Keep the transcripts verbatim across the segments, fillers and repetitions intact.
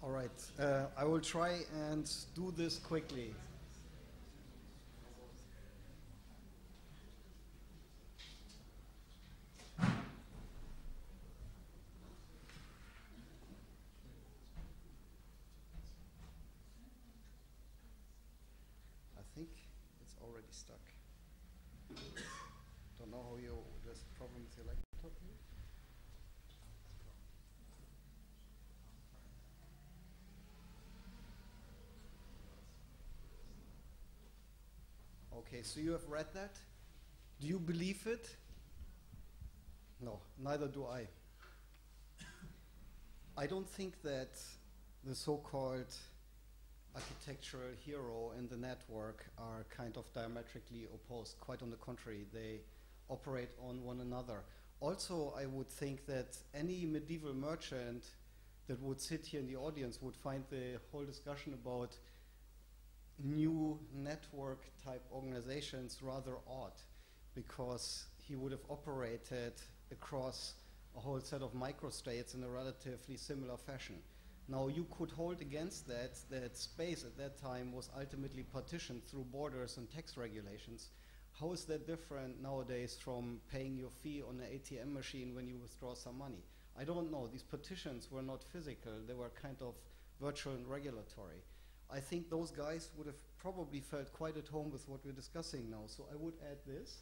All right, uh, I will try and do this quickly. I think it's already stuck. Don't know how you, there's a problem with your laptop here? Okay, so you have read that? Do you believe it? No, neither do I. I don't think that the so-called architectural hero and the network are kind of diametrically opposed. Quite on the contrary, they operate on one another. Also, I would think that any medieval merchant that would sit here in the audience would find the whole discussion about new network type organizations rather odd, because he would have operated across a whole set of microstates in a relatively similar fashion. Now, you could hold against that that space at that time was ultimately partitioned through borders and tax regulations. How is that different nowadays from paying your fee on an A T M machine when you withdraw some money? I don't know. These partitions were not physical. They were kind of virtual and regulatory. I think those guys would have probably felt quite at home with what we're discussing now. So I would add this.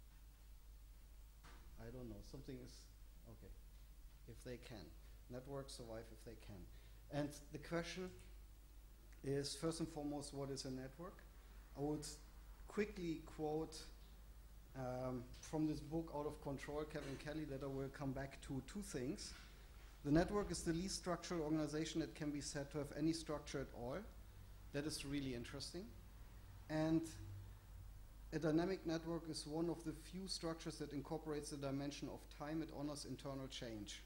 I don't know. Something is, okay, if they can. Networks survive if they can. And the question is, first and foremost, what is a network? I would quickly quote um, from this book, Out of Control, Kevin Kelly, that I will come back to two things. The network is the least structural organization that can be said to have any structure at all. That is really interesting. And a dynamic network is one of the few structures that incorporates the dimension of time. It honors internal change.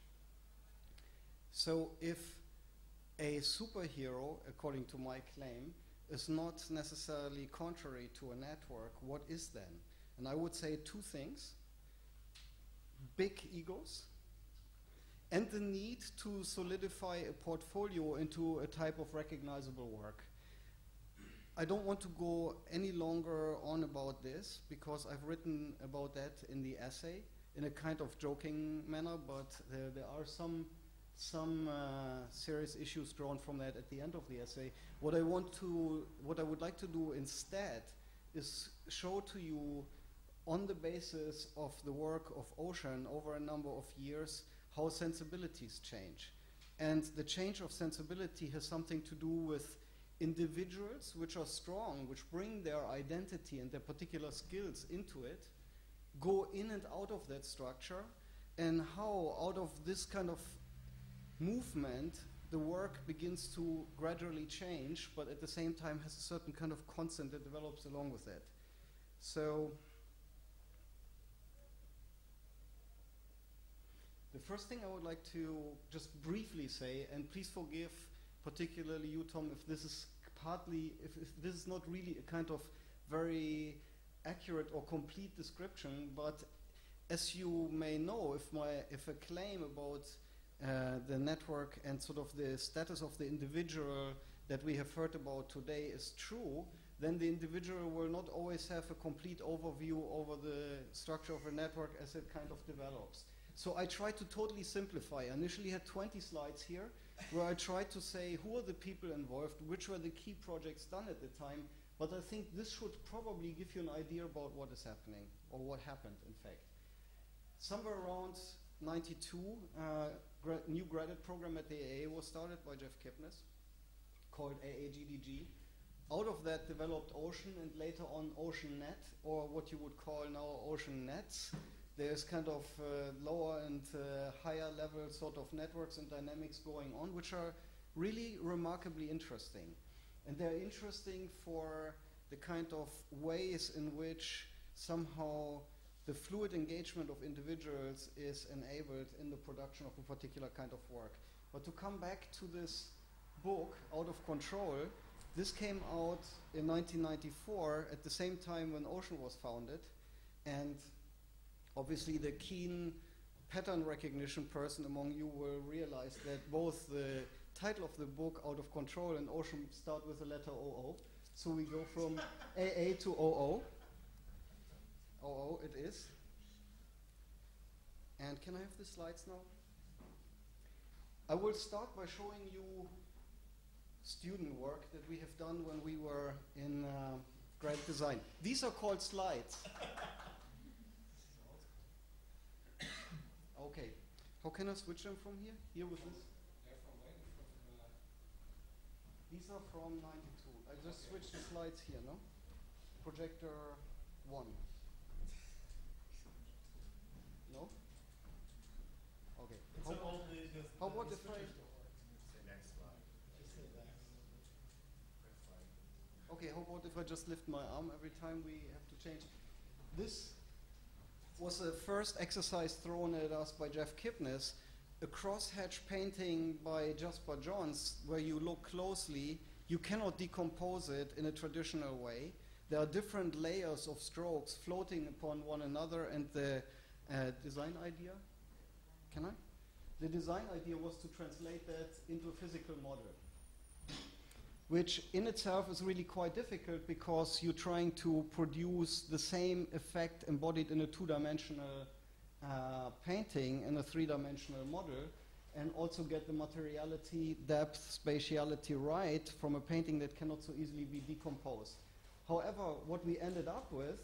So if a superhero, according to my claim, is not necessarily contrary to a network, what is then? And I would say two things: big egos and the need to solidify a portfolio into a type of recognizable work. I don't want to go any longer on about this because I've written about that in the essay in a kind of joking manner, but there, there are some some uh, serious issues drawn from that at the end of the essay. What I want to, what I would like to do instead is show to you, on the basis of the work of Ocean over a number of years, how sensibilities change. And the change of sensibility has something to do with individuals which are strong, which bring their identity and their particular skills into it, go in and out of that structure, and how out of this kind of movement the work begins to gradually change, but at the same time has a certain kind of constant that develops along with it. So the first thing I would like to just briefly say, and please forgive particularly you, Tom, if this is partly, if, if this is not really a kind of very accurate or complete description, but as you may know, if my if a claim about uh, the network and sort of the status of the individual that we have heard about today is true, then the individual will not always have a complete overview over the structure of a network as it kind of develops. So I tried to totally simplify. I initially had twenty slides here where I tried to say who are the people involved, which were the key projects done at the time, but I think this should probably give you an idea about what is happening, or what happened, in fact. Somewhere around ninety-two, uh, gra new graduate program at the A A was started by Jeff Kipnis, called A A G D G. Out of that developed Ocean, and later on OceanNet, or what you would call now Ocean Nets. There's kind of uh, lower and uh, higher level sort of networks and dynamics going on, which are really remarkably interesting. And they're interesting for the kind of ways in which somehow the fluid engagement of individuals is enabled in the production of a particular kind of work. But to come back to this book, Out of Control, this came out in nineteen ninety-four at the same time when Ocean was founded. And obviously, the keen pattern recognition person among you will realize that both the title of the book, Out of Control, and ocean start with the letter O O. So we go from A A to O O. O O it is. And can I have the slides now? I will start by showing you student work that we have done when we were in uh, graphic design. These are called slides. Okay. How can I switch them from here? Here with this? They're from when? From, uh, These are from ninety-two. I just Okay. switched the slides here, no? Projector one. No? Okay. It's How, an old way with how the about if I... switches don't work. say next slide. Just say that. Press slide. Okay, how about if I just lift my arm every time we have to change? This was the first exercise thrown at us by Jeff Kipnis, a crosshatch painting by Jasper Johns, where you look closely, you cannot decompose it in a traditional way. There are different layers of strokes floating upon one another, and the uh, design idea, can I? The design idea was to translate that into a physical model, which in itself is really quite difficult because you're trying to produce the same effect embodied in a two-dimensional uh, painting in a three-dimensional model, and also get the materiality, depth, spatiality right from a painting that cannot so easily be decomposed. However, what we ended up with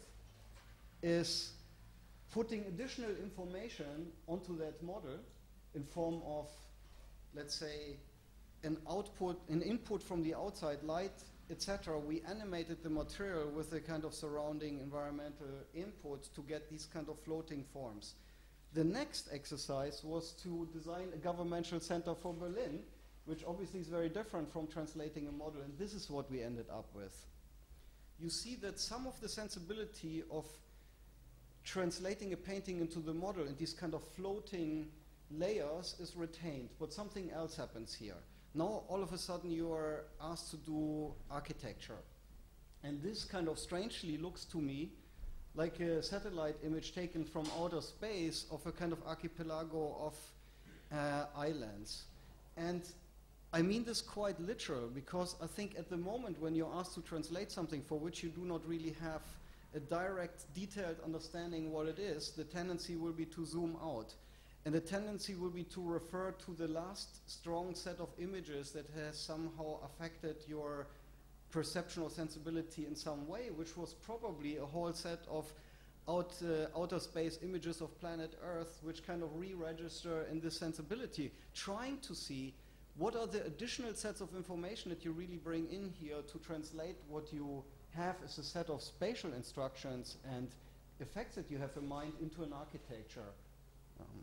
is putting additional information onto that model in form of, let's say, an output, an input from the outside, light, et cetera. We animated the material with a kind of surrounding environmental input to get these kind of floating forms. The next exercise was to design a governmental center for Berlin, which obviously is very different from translating a model, and this is what we ended up with. You see that some of the sensibility of translating a painting into the model and these kind of floating layers is retained, but something else happens here. Now, all of a sudden, you are asked to do architecture. And this kind of strangely looks to me like a satellite image taken from outer space of a kind of archipelago of uh, islands. And I mean this quite literal, because I think at the moment when you're asked to translate something for which you do not really have a direct, detailed understanding what it is, the tendency will be to zoom out. And the tendency will be to refer to the last strong set of images that has somehow affected your perceptual sensibility in some way, which was probably a whole set of out, uh, outer space images of planet Earth, which kind of re-register in this sensibility, trying to see what are the additional sets of information that you really bring in here to translate what you have as a set of spatial instructions and effects that you have in mind into an architecture. Um,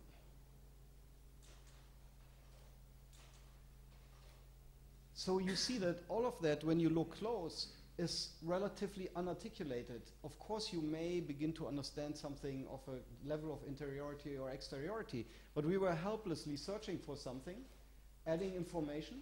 So you see that all of that, when you look close, is relatively unarticulated. Of course, you may begin to understand something of a level of interiority or exteriority, but we were helplessly searching for something, adding information,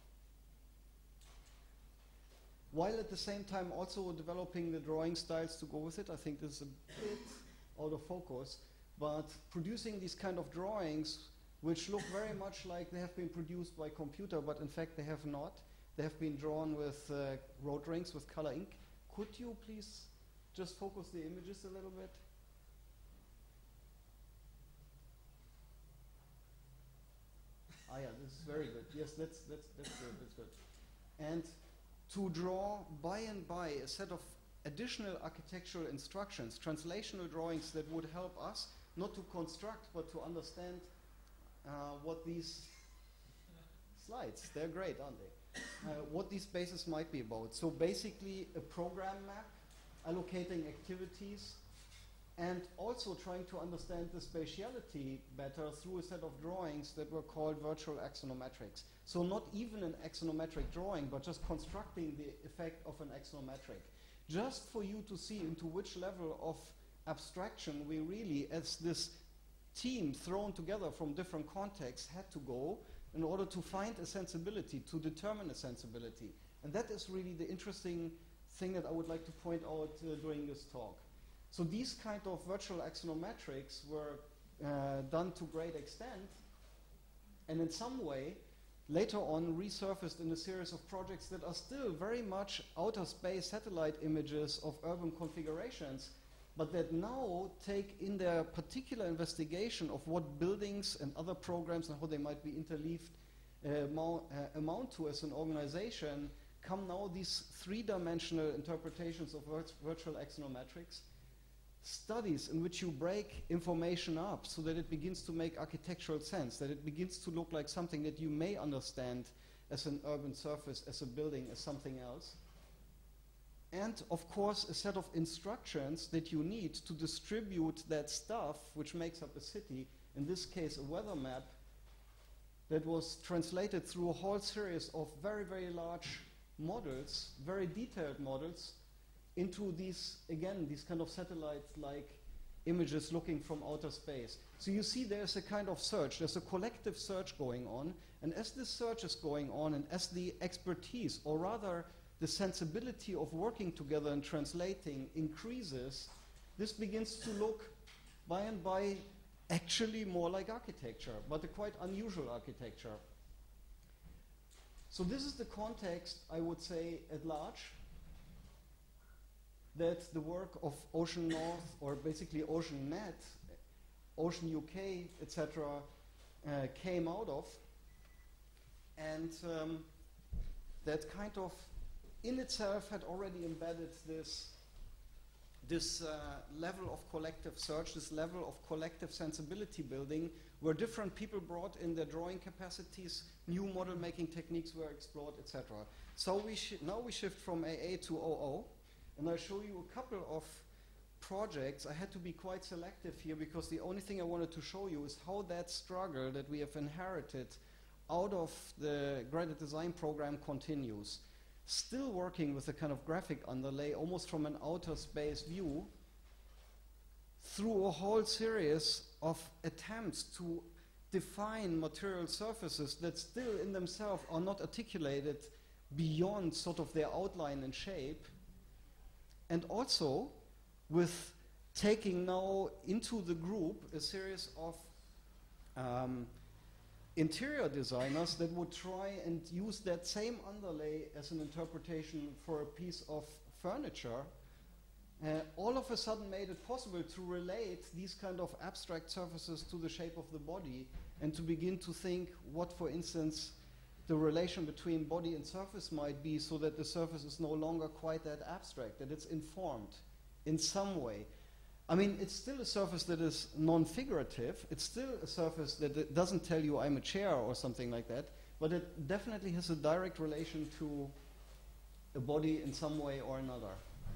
while at the same time also developing the drawing styles to go with it. I think this is a bit out of focus, but producing these kind of drawings which look very much like they have been produced by computer, but in fact they have not. They have been drawn with uh, road rings, with color ink. Could you please just focus the images a little bit? Ah yeah, this is very good. Yes, that's, that's, that's good, that's good. And to draw by and by a set of additional architectural instructions, translational drawings that would help us not to construct, but to understand Uh, what these slides, they're great, aren't they? Uh, what these spaces might be about. So basically a program map, allocating activities, and also trying to understand the spatiality better through a set of drawings that were called virtual axonometrics. So not even an axonometric drawing, but just constructing the effect of an axonometric. Just for you to see into which level of abstraction we really, as this team thrown together from different contexts, had to go in order to find a sensibility, to determine a sensibility. And that is really the interesting thing that I would like to point out uh, during this talk. So these kind of virtual axonometrics were uh, done to great extent, and in some way later on resurfaced in a series of projects that are still very much outer space satellite images of urban configurations, but that now take in their particular investigation of what buildings and other programs and how they might be interleaved uh, amount, uh, amount to as an organization, come now these three-dimensional interpretations of virt virtual axonometrics, studies in which you break information up so that it begins to make architectural sense, that it begins to look like something that you may understand as an urban surface, as a building, as something else. And, of course, a set of instructions that you need to distribute that stuff which makes up a city, in this case a weather map, that was translated through a whole series of very, very large models, very detailed models, into these, again, these kind of satellite-like images looking from outer space. So you see there's a kind of search, there's a collective search going on, and as this search is going on, and as the expertise, or rather the sensibility of working together and translating increases, this begins to look, by and by, actually more like architecture, but a quite unusual architecture. So this is the context, I would say, at large, that the work of Ocean North, or basically Ocean Net, Ocean U K, et cetera, uh, came out of. And um, that kind of, in itself, had already embedded this, this uh, level of collective search, this level of collective sensibility building, where different people brought in their drawing capacities, new model-making techniques were explored, et cetera. So we now we shift from A A to O O. And I'll show you a couple of projects. I had to be quite selective here because the only thing I wanted to show you is how that struggle that we have inherited out of the graded design program continues. Still working with a kind of graphic underlay, almost from an outer space view, through a whole series of attempts to define material surfaces that still in themselves are not articulated beyond sort of their outline and shape. And also with taking now into the group a series of um, interior designers that would try and use that same underlay as an interpretation for a piece of furniture, uh, all of a sudden made it possible to relate these kind of abstract surfaces to the shape of the body and to begin to think what, for instance, the relation between body and surface might be, so that the surface is no longer quite that abstract, that it's informed in some way. I mean, it's still a surface that is non-figurative. It's still a surface that it doesn't tell you I'm a chair or something like that, but it definitely has a direct relation to a body in some way or another.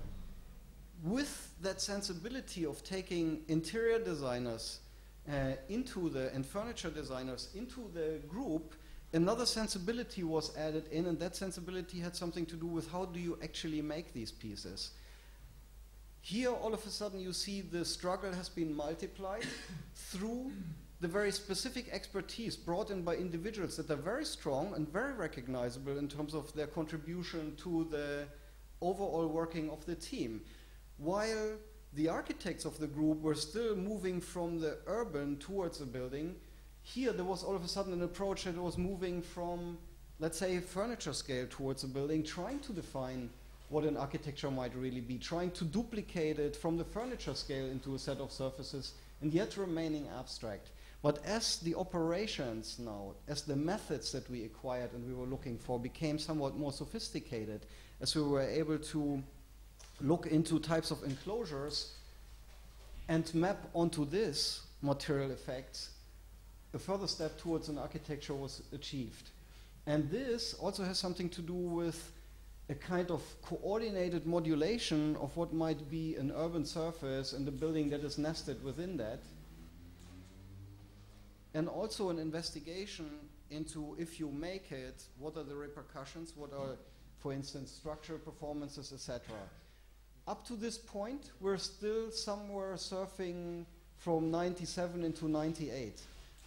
With that sensibility of taking interior designers uh, into the, and furniture designers into the group, another sensibility was added in, and that sensibility had something to do with how do you actually make these pieces. Here, all of a sudden, you see the struggle has been multiplied through the very specific expertise brought in by individuals that are very strong and very recognizable in terms of their contribution to the overall working of the team. While the architects of the group were still moving from the urban towards the building, here there was all of a sudden an approach that was moving from, let's say, furniture scale towards a building, trying to define what an architecture might really be, trying to duplicate it from the furniture scale into a set of surfaces, and yet remaining abstract. But as the operations now, as the methods that we acquired and we were looking for became somewhat more sophisticated, as we were able to look into types of enclosures and map onto this material effects, a further step towards an architecture was achieved. And this also has something to do with a kind of coordinated modulation of what might be an urban surface and a building that is nested within that. And also an investigation into, if you make it, what are the repercussions, what are, for instance, structural performances, et cetera. Up to this point, we're still somewhere surfing from ninety-seven into ninety-eight.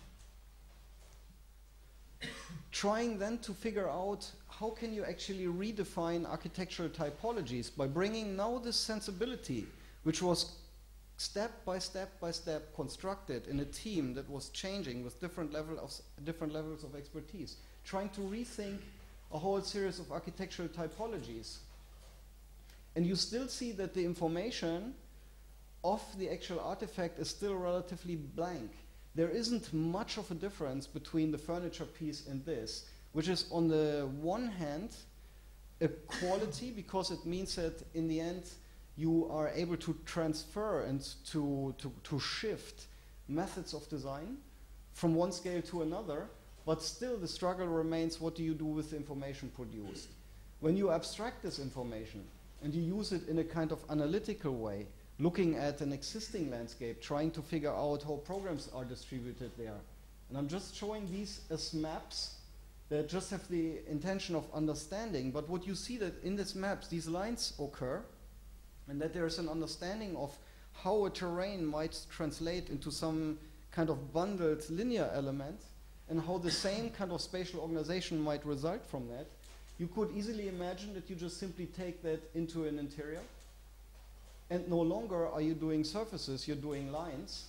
Trying then to figure out how can you actually redefine architectural typologies by bringing now this sensibility, which was step by step by step constructed in a team that was changing with different, level of, different levels of expertise. trying to rethink a whole series of architectural typologies. And you still see that the information of the actual artifact is still relatively blank. There isn't much of a difference between the furniture piece and this, which is on the one hand a quality, because it means that in the end you are able to transfer and to, to, to shift methods of design from one scale to another, but still the struggle remains, what do you do with the information produced? When you abstract this information and you use it in a kind of analytical way, looking at an existing landscape, trying to figure out how programs are distributed there. And I'm just showing these as maps that just have the intention of understanding, but what you see that in these maps, these lines occur, and that there's an understanding of how a terrain might translate into some kind of bundled linear element, and how the same kind of spatial organization might result from that. You could easily imagine that you just simply take that into an interior, and no longer are you doing surfaces, you're doing lines.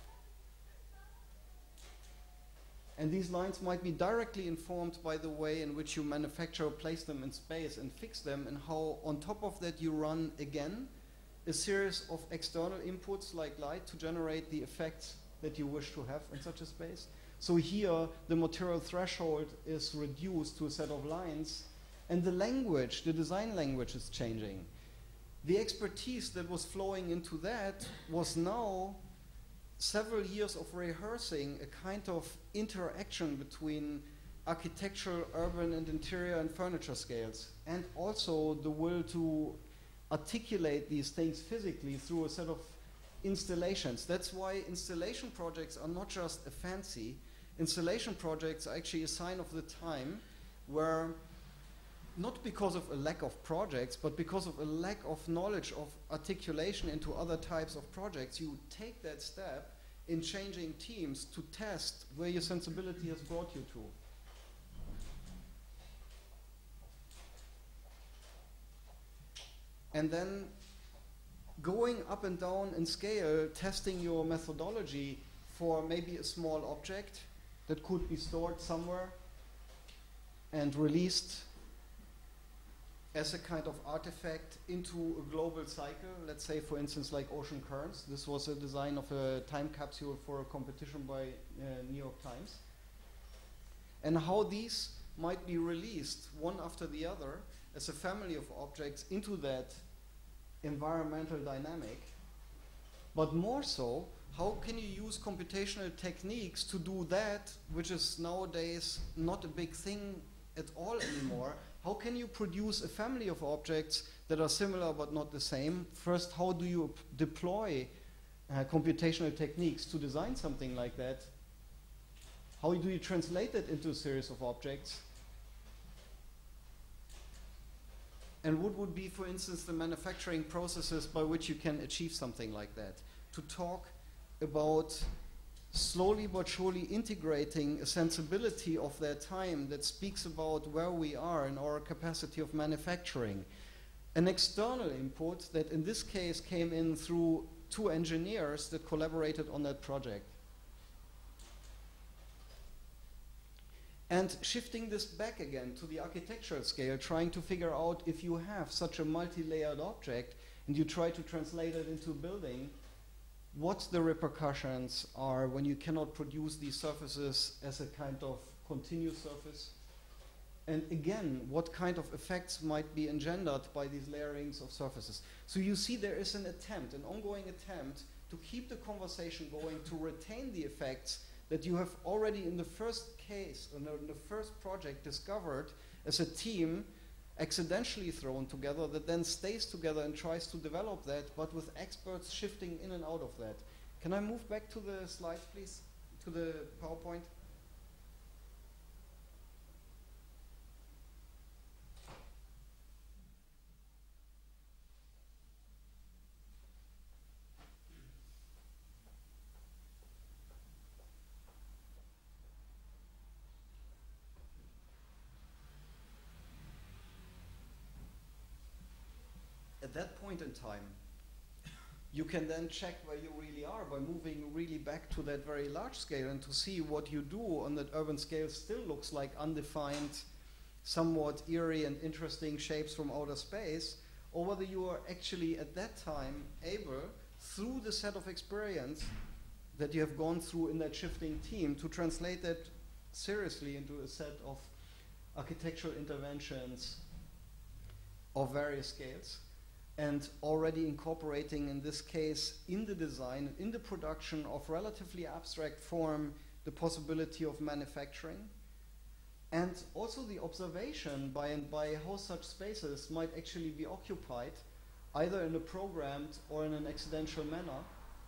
And these lines might be directly informed by the way in which you manufacture, place them in space and fix them, and how on top of that you run again a series of external inputs like light to generate the effects that you wish to have in such a space. So here the material threshold is reduced to a set of lines, and the language, the design language is changing. The expertise that was flowing into that was now several years of rehearsing a kind of interaction between architectural, urban, and interior and furniture scales, and also the will to articulate these things physically through a set of installations. That's why installation projects are not just a fancy. Installation projects are actually a sign of the time where, not because of a lack of projects, but because of a lack of knowledge of articulation into other types of projects, you take that step in changing teams to test where your sensibility has brought you to. And then going up and down in scale, testing your methodology for maybe a small object that could be stored somewhere and released as a kind of artifact into a global cycle. Let's say, for instance, like ocean currents. This was a design of a time capsule for a competition by uh, New York Times. And how these might be released one after the other as a family of objects into that environmental dynamic. But more so, how can you use computational techniques to do that, which is nowadays not a big thing at all anymore? How can you produce a family of objects that are similar but not the same? First, how do you deploy uh, computational techniques to design something like that? How do you translate it into a series of objects? And what would be, for instance, the manufacturing processes by which you can achieve something like that? To talk about slowly but surely integrating a sensibility of their time that speaks about where we are in our capacity of manufacturing. An external input that in this case came in through two engineers that collaborated on that project. And shifting this back again to the architectural scale, trying to figure out if you have such a multi-layered object and you try to translate it into a building, what the repercussions are when you cannot produce these surfaces as a kind of continuous surface. And again, what kind of effects might be engendered by these layerings of surfaces. So you see there is an attempt, an ongoing attempt to keep the conversation going, to retain the effects that you have already in the first case, in the, in the first project discovered as a team, accidentally thrown together, that then stays together and tries to develop that, but with experts shifting in and out of that. Can I move back to the slides, please? To the PowerPoint? At that point in time, you can then check where you really are by moving really back to that very large scale and to see what you do on that urban scale still looks like undefined, somewhat eerie and interesting shapes from outer space, or whether you are actually at that time able, through the set of experience that you have gone through in that shifting team, to translate that seriously into a set of architectural interventions of various scales, and already incorporating, in this case, in the design, in the production of relatively abstract form, the possibility of manufacturing, and also the observation by and by how such spaces might actually be occupied, either in a programmed or in an accidental manner.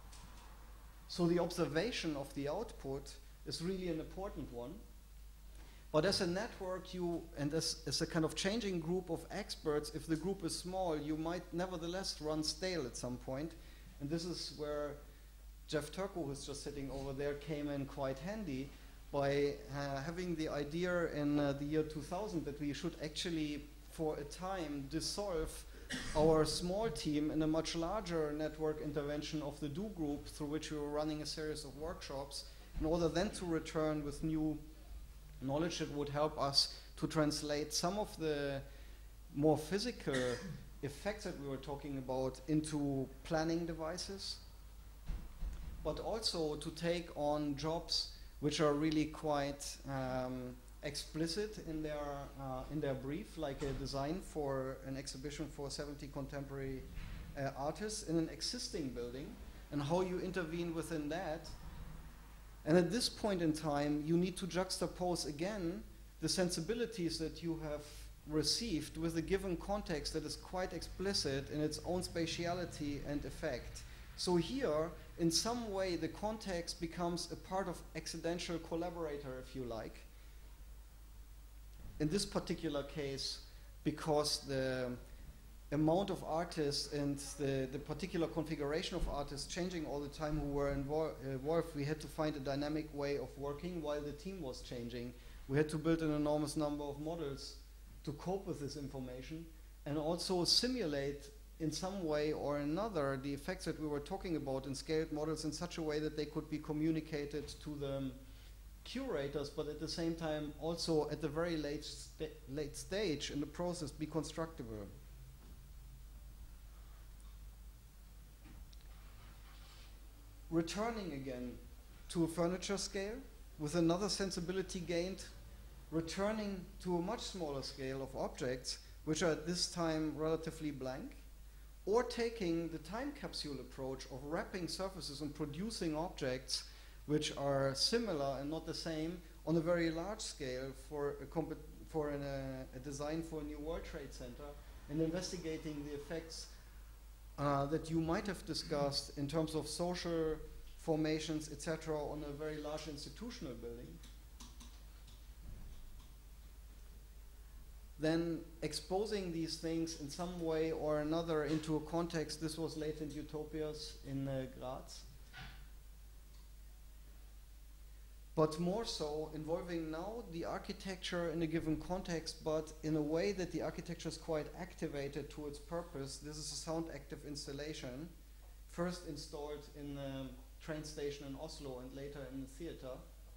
So the observation of the output is really an important one. But as a network, you, and as, as a kind of changing group of experts, if the group is small, you might nevertheless run stale at some point. And this is where Jeff Turco, who's just sitting over there, came in quite handy by uh, having the idea in uh, the year two thousand that we should actually, for a time, dissolve our small team in a much larger network intervention of the Do group, through which we were running a series of workshops, in order then to return with new knowledge that would help us to translate some of the more physical effects that we were talking about into planning devices, but also to take on jobs which are really quite um, explicit in their uh, in their brief, like a design for an exhibition for seventy contemporary uh, artists in an existing building, and how you intervene within that. And at this point in time, you need to juxtapose again the sensibilities that you have received with a given context that is quite explicit in its own spatiality and effect. So here, in some way, the context becomes a part of accidental collaborator, if you like. In this particular case, because the amount of artists and the, the particular configuration of artists changing all the time who were invol involved, we had to find a dynamic way of working while the team was changing. We had to build an enormous number of models to cope with this information, and also simulate in some way or another the effects that we were talking about in scaled models in such a way that they could be communicated to the curators, but at the same time also at the very late, sta late stage in the process be constructible. Returning again to a furniture scale with another sensibility gained, returning to a much smaller scale of objects which are at this time relatively blank, or taking the time capsule approach of wrapping surfaces and producing objects which are similar and not the same on a very large scale for a, for an, uh, a design for a new World Trade Center, and investigating the effects Uh, that you might have discussed in terms of social formations, et cetera, on a very large institutional building. Then exposing these things in some way or another into a context. This was latent utopias in uh, Graz. But more so involving now the architecture in a given context, but in a way that the architecture is quite activated to its purpose. This is a sound active installation, first installed in the train station in Oslo and later in the theater,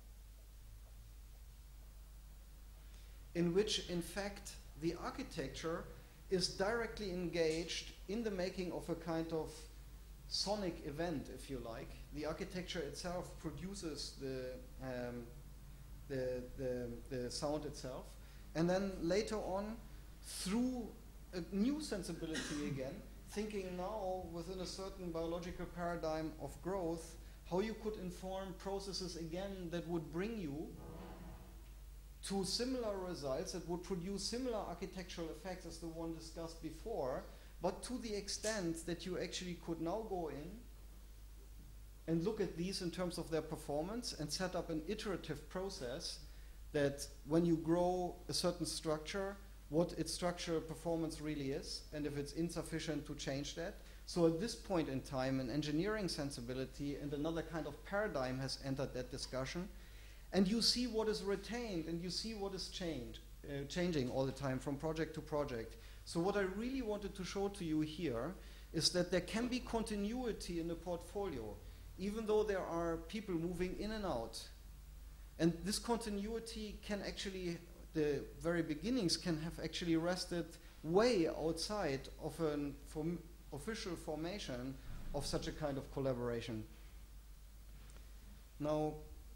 in which in fact the architecture is directly engaged in the making of a kind of sonic event, if you like. The architecture itself produces the, um, the, the, the sound itself. And then later on, through a new sensibility again, thinking now within a certain biological paradigm of growth, how you could inform processes again that would bring you to similar results, that would produce similar architectural effects as the one discussed before, but to the extent that you actually could now go in and look at these in terms of their performance and set up an iterative process that when you grow a certain structure, what its structural performance really is, and if it's insufficient to change that. So at this point in time, an engineering sensibility and another kind of paradigm has entered that discussion, and you see what is retained and you see what is changed, uh, changing all the time from project to project. So what I really wanted to show to you here is that there can be continuity in the portfolio, even though there are people moving in and out. And this continuity can actually, the very beginnings can have actually rested way outside of an form official formation of such a kind of collaboration. Now,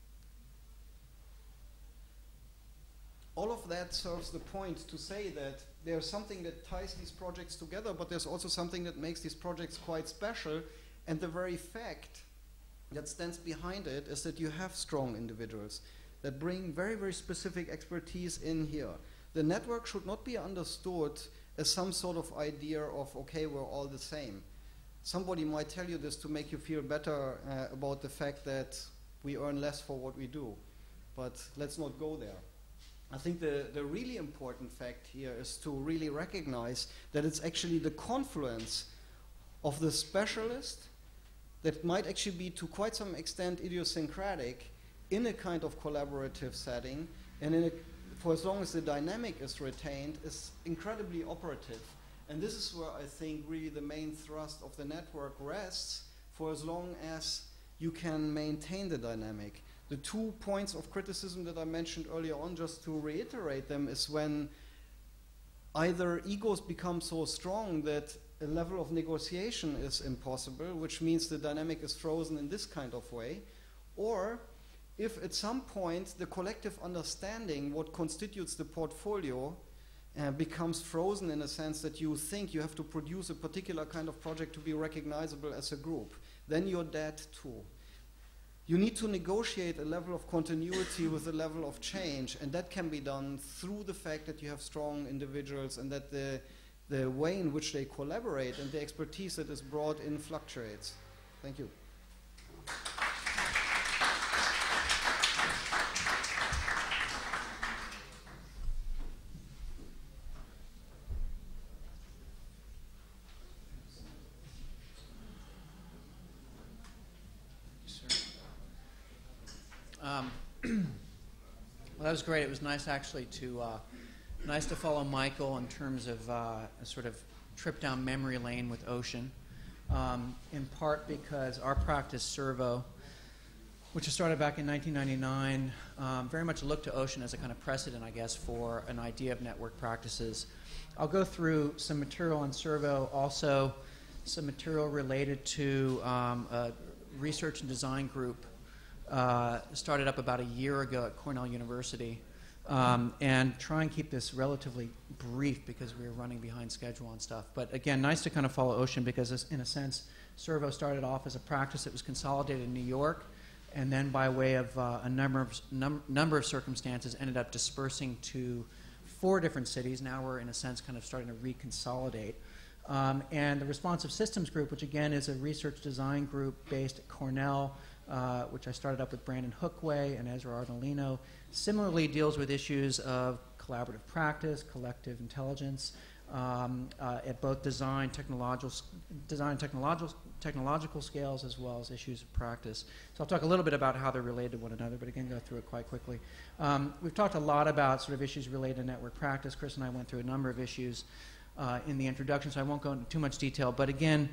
all of that serves the point to say that there's something that ties these projects together, but there's also something that makes these projects quite special, and the very fact that stands behind it is that you have strong individuals that bring very, very specific expertise in here. The network should not be understood as some sort of idea of, okay, we're all the same. Somebody might tell you this to make you feel better uh, about the fact that we earn less for what we do, but let's not go there. I think the, the really important fact here is to really recognize that it's actually the confluence of the specialist that might actually be to quite some extent idiosyncratic in a kind of collaborative setting, and in a, for as long as the dynamic is retained, is incredibly operative. And this is where I think really the main thrust of the network rests, for as long as you can maintain the dynamic. The two points of criticism that I mentioned earlier on, just to reiterate them, is when either egos become so strong that a level of negotiation is impossible, which means the dynamic is frozen in this kind of way, or if at some point the collective understanding, what constitutes the portfolio, uh, becomes frozen in a sense that you think you have to produce a particular kind of project to be recognizable as a group, then you're dead too. You need to negotiate a level of continuity with a level of change, and that can be done through the fact that you have strong individuals and that the, the way in which they collaborate and the expertise that is brought in fluctuates. Thank you. Um, well, that was great. It was nice, actually, to uh, nice to follow Michael in terms of uh, a sort of trip down memory lane with ocean. Um, in part because our practice, Servo, which was started back in nineteen ninety-nine, um, very much looked to ocean as a kind of precedent, I guess, for an idea of network practices. I'll go through some material on Servo, also some material related to um, a research and design group. Uh, started up about a year ago at Cornell University, um, and try and keep this relatively brief because we were running behind schedule on stuff. But again, nice to kind of follow ocean because this, in a sense, Servo started off as a practice that was consolidated in New York, and then by way of uh, a number of, num number of circumstances ended up dispersing to four different cities. Now we're, in a sense, kind of starting to reconsolidate. Um, and the Responsive Systems Group, which again is a research design group based at Cornell, Uh, which I started up with Brandon Hookway and Ezra Ardolino, similarly deals with issues of collaborative practice, collective intelligence, um, uh, at both design, technological, design technological, technological scales as well as issues of practice. So I'll talk a little bit about how they're related to one another, but again, go through it quite quickly. Um, we've talked a lot about sort of issues related to network practice. Chris and I went through a number of issues uh, in the introduction, so I won't go into too much detail, but again,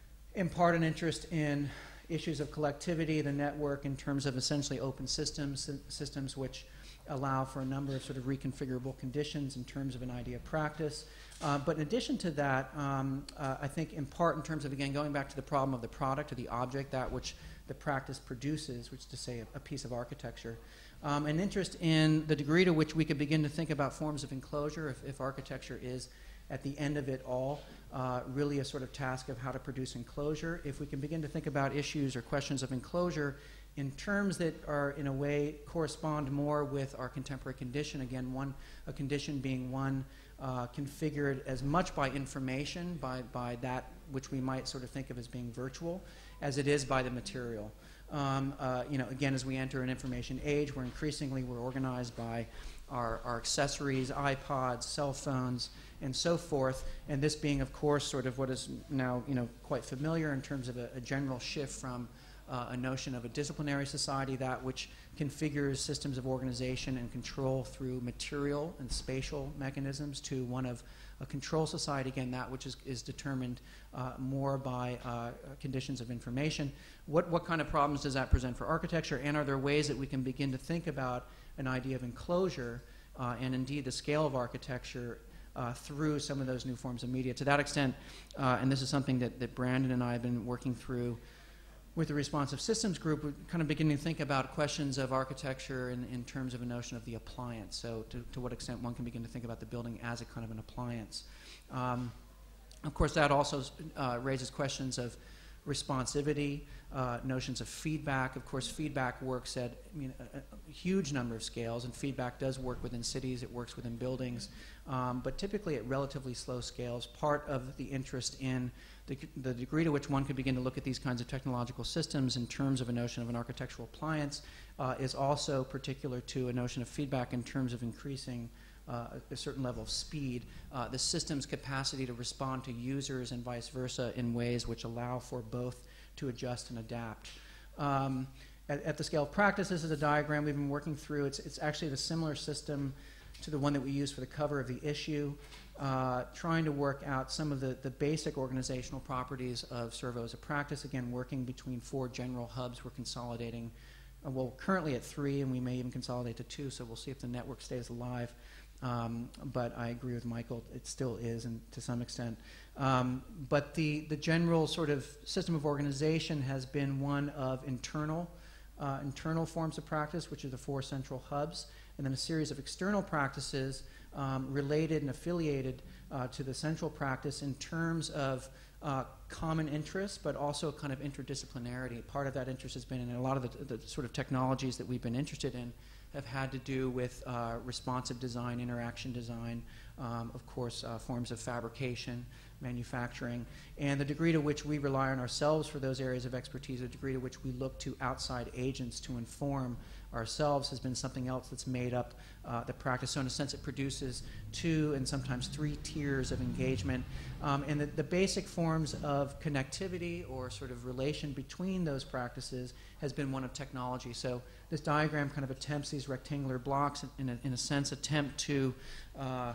in part an interest in issues of collectivity, the network in terms of essentially open systems, systems which allow for a number of sort of reconfigurable conditions in terms of an idea of practice. Uh, but in addition to that, um, uh, I think in part in terms of, again, going back to the problem of the product or the object, that which the practice produces, which is to say a, a piece of architecture, um, an interest in the degree to which we could begin to think about forms of enclosure if, if architecture is, at the end of it all, uh, really a sort of task of how to produce enclosure. If we can begin to think about issues or questions of enclosure in terms that are, in a way, correspond more with our contemporary condition, again, one, a condition being one uh, configured as much by information, by, by that which we might sort of think of as being virtual, as it is by the material. Um, uh, you know, again, as we enter an information age, where increasingly we're organized by our, our accessories, iPods, cell phones, and so forth, and this being, of course, sort of what is now, you know, quite familiar in terms of a, a general shift from uh, a notion of a disciplinary society, that which configures systems of organization and control through material and spatial mechanisms, to one of a control society, again, that which is, is determined uh, more by uh, conditions of information. What, what kind of problems does that present for architecture, and are there ways that we can begin to think about an idea of enclosure uh, and indeed the scale of architecture uh, through some of those new forms of media? To that extent, uh, and this is something that, that Brandon and I have been working through with the responsive systems group, we're kind of beginning to think about questions of architecture in, in terms of a notion of the appliance. So to, to what extent one can begin to think about the building as a kind of an appliance. Um, of course, that also uh, raises questions of responsivity, uh, notions of feedback. Of course, feedback works at I mean, a, a huge number of scales, and feedback does work within cities, it works within buildings, um, but typically at relatively slow scales. Part of the interest in the, the degree to which one could begin to look at these kinds of technological systems in terms of a notion of an architectural appliance uh, is also particular to a notion of feedback in terms of increasing Uh, a certain level of speed, uh, the system's capacity to respond to users and vice versa in ways which allow for both to adjust and adapt. Um, at, at the scale of practice, this is a diagram we've been working through. It's, it's actually the similar system to the one that we use for the cover of the issue, uh, trying to work out some of the, the basic organizational properties of servo as a practice. Again, working between four general hubs. We're consolidating, uh, well, currently at three, and we may even consolidate to two, so we'll see if the network stays alive. Um, but I agree with Michael, it still is, and to some extent. Um, but the, the general sort of system of organization has been one of internal, uh, internal forms of practice, which are the four central hubs, and then a series of external practices um, related and affiliated uh, to the central practice in terms of uh, common interests, but also kind of interdisciplinarity. Part of that interest has been in a lot of the, the sort of technologies that we've been interested in have had to do with uh, responsive design, interaction design, um, of course, uh, forms of fabrication, manufacturing, and the degree to which we rely on ourselves for those areas of expertise, the degree to which we look to outside agents to inform ourselves has been something else that's made up uh, the practice. So in a sense, it produces two and sometimes three tiers of engagement. Um, and the, the basic forms of connectivity or sort of relation between those practices has been one of technology. So this diagram kind of attempts, these rectangular blocks, in a, in a sense, attempt to uh,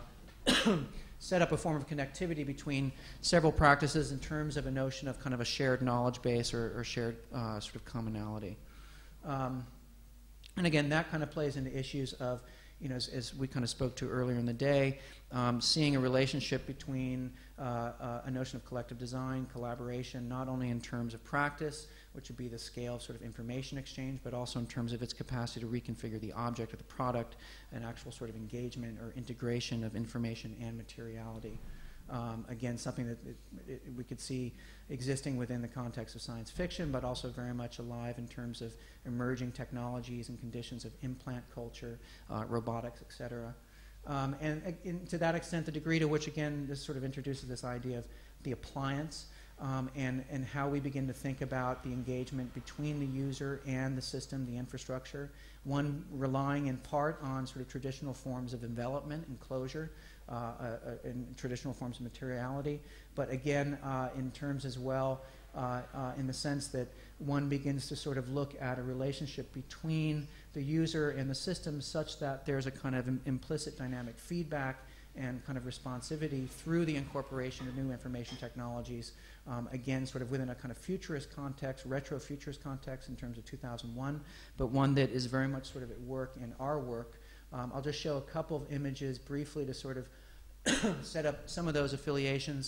set up a form of connectivity between several practices in terms of a notion of kind of a shared knowledge base or, or shared uh, sort of commonality. Um, and again, that kind of plays into issues of, you know, as, as we kind of spoke to earlier in the day, um, seeing a relationship between uh, uh, a notion of collective design, collaboration, not only in terms of practice, which would be the scale of sort of information exchange, but also in terms of its capacity to reconfigure the object or the product, and actual sort of engagement or integration of information and materiality. Um, again, something that it, it, we could see existing within the context of science fiction, but also very much alive in terms of emerging technologies and conditions of implant culture, uh, robotics, et cetera. Um, and, and to that extent, the degree to which, again, this sort of introduces this idea of the appliance, Um, and, and how we begin to think about the engagement between the user and the system, the infrastructure, one relying in part on sort of traditional forms of envelopment and closure, uh, uh, and traditional forms of materiality, but again, uh, in terms as well, uh, uh, in the sense that one begins to sort of look at a relationship between the user and the system such that there's a kind of im implicit dynamic feedback and kind of responsivity through the incorporation of new information technologies, um, again, sort of within a kind of futurist context, retro-futurist context in terms of two thousand one, but one that is very much sort of at work in our work. Um, I'll just show a couple of images briefly to sort of set up some of those affiliations,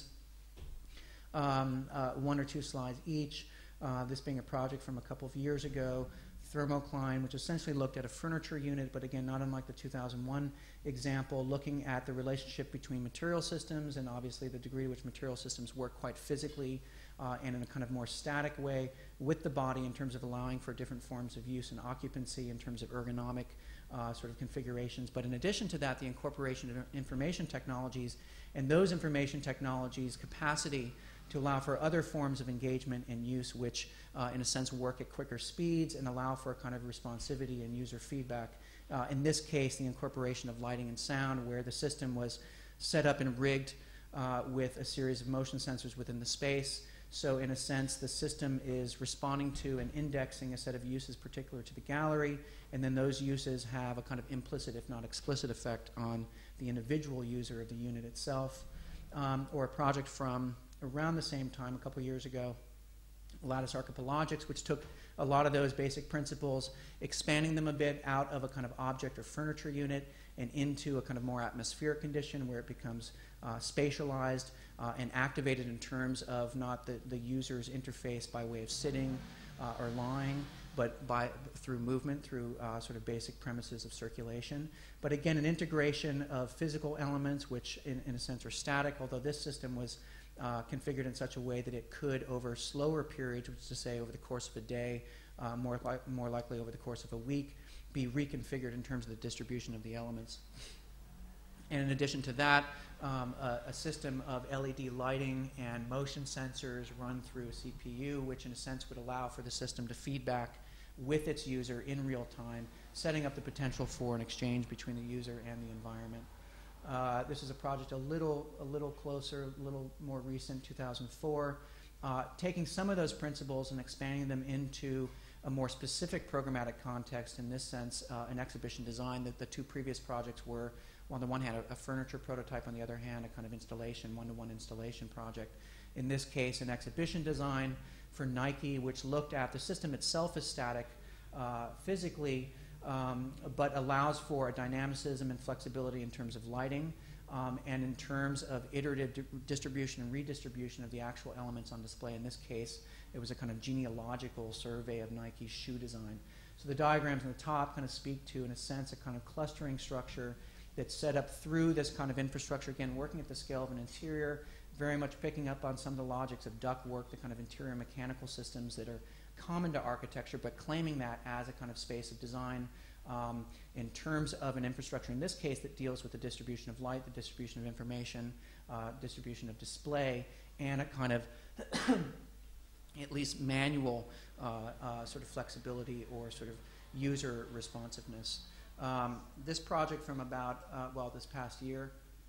um, uh, one or two slides each, uh, this being a project from a couple of years ago, Thermocline, which essentially looked at a furniture unit, but again, not unlike the two thousand one example, looking at the relationship between material systems and obviously the degree to which material systems work quite physically uh, and in a kind of more static way with the body in terms of allowing for different forms of use and occupancy in terms of ergonomic uh, sort of configurations. But in addition to that, the incorporation of information technologies and those information technologies' capacity to allow for other forms of engagement and use which, uh, in a sense, work at quicker speeds and allow for a kind of responsivity and user feedback. Uh, in this case, the incorporation of lighting and sound, where the system was set up and rigged uh, with a series of motion sensors within the space, So in a sense, the system is responding to and indexing a set of uses particular to the gallery, and then those uses have a kind of implicit, if not explicit, effect on the individual user of the unit itself. Um, or a project from around the same time, a couple years ago, Lattice Archipelagics, which took a lot of those basic principles, expanding them a bit out of a kind of object or furniture unit and into a kind of more atmospheric condition where it becomes uh, spatialized uh, and activated in terms of not the, the user's interface by way of sitting uh, or lying, but by through movement, through uh, sort of basic premises of circulation. But again, an integration of physical elements, which in, in a sense are static, although this system was uh, configured in such a way that it could, over slower periods, which is to say over the course of a day, uh, more, li more likely over the course of a week, be reconfigured in terms of the distribution of the elements. And in addition to that, um, a, a system of L E D lighting and motion sensors run through a C P U, which in a sense would allow for the system to feedback with its user in real time, setting up the potential for an exchange between the user and the environment. Uh, this is a project a little, a little closer, a little more recent, two thousand four, uh, taking some of those principles and expanding them into a more specific programmatic context. In this sense, uh, an exhibition design. That the two previous projects were, on the one hand, a, a furniture prototype, on the other hand, a kind of installation, one-to-one installation project. In this case, an exhibition design for Nike, which looked at the system itself as static uh, physically, um, but allows for a dynamicism and flexibility in terms of lighting um, and in terms of iterative di distribution and redistribution of the actual elements on display. In this case, it was a kind of genealogical survey of Nike's shoe design. So the diagrams on the top kind of speak to, in a sense, a kind of clustering structure that's set up through this kind of infrastructure, again, working at the scale of an interior, very much picking up on some of the logics of ductwork, the kind of interior mechanical systems that are common to architecture, but claiming that as a kind of space of design um, in terms of an infrastructure, in this case, that deals with the distribution of light, the distribution of information, uh, distribution of display, and a kind of at least manual uh, uh, sort of flexibility or sort of user responsiveness. Um, this project from about, uh, well, this past year,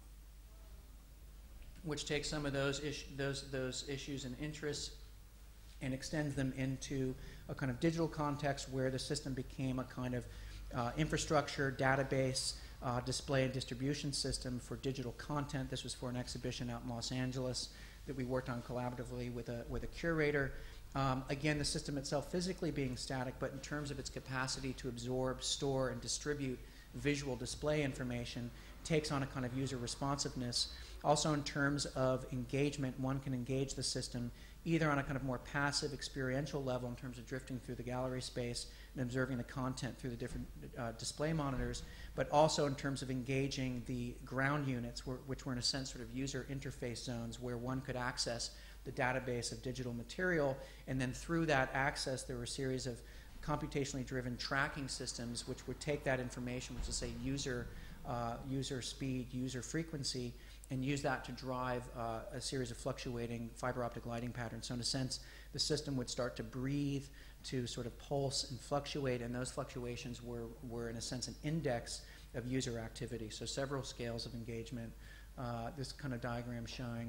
which takes some of those, is those, those issues and interests and extends them into a kind of digital context where the system became a kind of uh, infrastructure, database, uh, display and distribution system for digital content. This was for an exhibition out in Los Angeles that we worked on collaboratively with a, with a curator. Um, again, the system itself physically being static, but in terms of its capacity to absorb, store, and distribute visual display information, takes on a kind of user responsiveness. Also in terms of engagement, one can engage the system either on a kind of more passive experiential level in terms of drifting through the gallery space and observing the content through the different uh, display monitors, but also in terms of engaging the ground units, where, which were in a sense sort of user interface zones where one could access the database of digital material, and then through that access there were a series of computationally driven tracking systems which would take that information, which is say user, uh, user speed, user frequency, and use that to drive uh, a series of fluctuating fiber optic lighting patterns. So in a sense, the system would start to breathe, to sort of pulse and fluctuate, and those fluctuations were, were in a sense an index of user activity. So several scales of engagement. Uh, this kind of diagram showing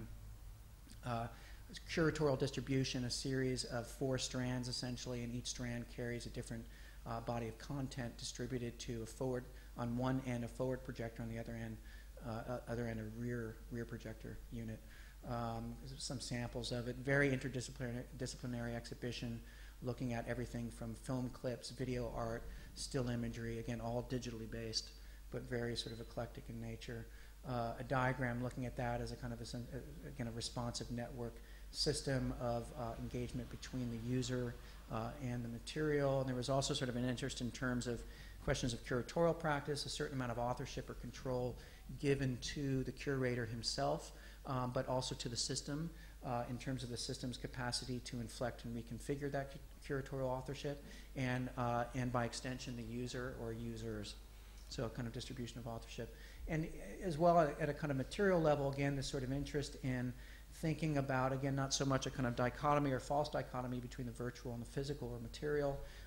uh, curatorial distribution, a series of four strands essentially, and each strand carries a different uh, body of content distributed to a forward, on one end a forward projector, on the other end Uh, other end, a rear rear projector unit. Um, some samples of it. Very interdisciplinary disciplinary exhibition, looking at everything from film clips, video art, still imagery. Again, all digitally based, but very sort of eclectic in nature. Uh, a diagram looking at that as a kind of a, again a responsive network system of uh, engagement between the user uh, and the material. And there was also sort of an interest in terms of questions of curatorial practice, a certain amount of authorship or control given to the curator himself, um, but also to the system uh, in terms of the system's capacity to inflect and reconfigure that cu curatorial authorship, and, uh, and by extension the user or users. So a kind of distribution of authorship. And as well at, at a kind of material level, again, this sort of interest in thinking about, again, not so much a kind of dichotomy or false dichotomy between the virtual and the physical or material,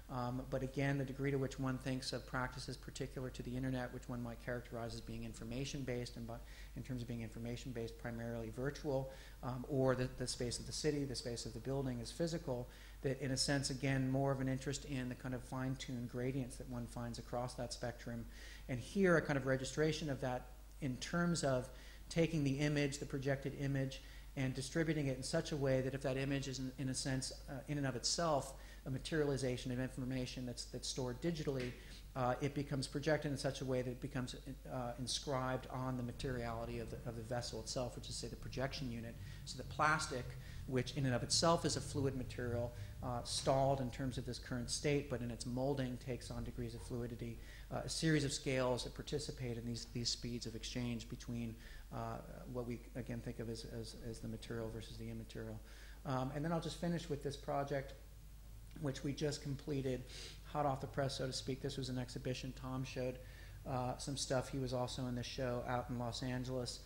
Um, but again, the degree to which one thinks of practices particular to the internet, which one might characterize as being information-based, and by, in terms of being information-based, primarily virtual, um, or the, the space of the city, the space of the building is physical, that in a sense, again, more of an interest in the kind of fine-tuned gradients that one finds across that spectrum. And here, a kind of registration of that in terms of taking the image, the projected image, and distributing it in such a way that if that image is, in, in a sense, uh, in and of itself, a materialization of information that's, that's stored digitally, uh, it becomes projected in such a way that it becomes uh, inscribed on the materiality of the, of the vessel itself, which is, say, the projection unit. So the plastic, which in and of itself is a fluid material, uh, stalled in terms of this current state, but in its molding takes on degrees of fluidity, uh, a series of scales that participate in these, these speeds of exchange between uh, what we, again, think of as, as, as the material versus the immaterial. Um, and then I'll just finish with this project, which we just completed, hot off the press, so to speak. This was an exhibition. Tom showed uh, some stuff. He was also in the show out in Los Angeles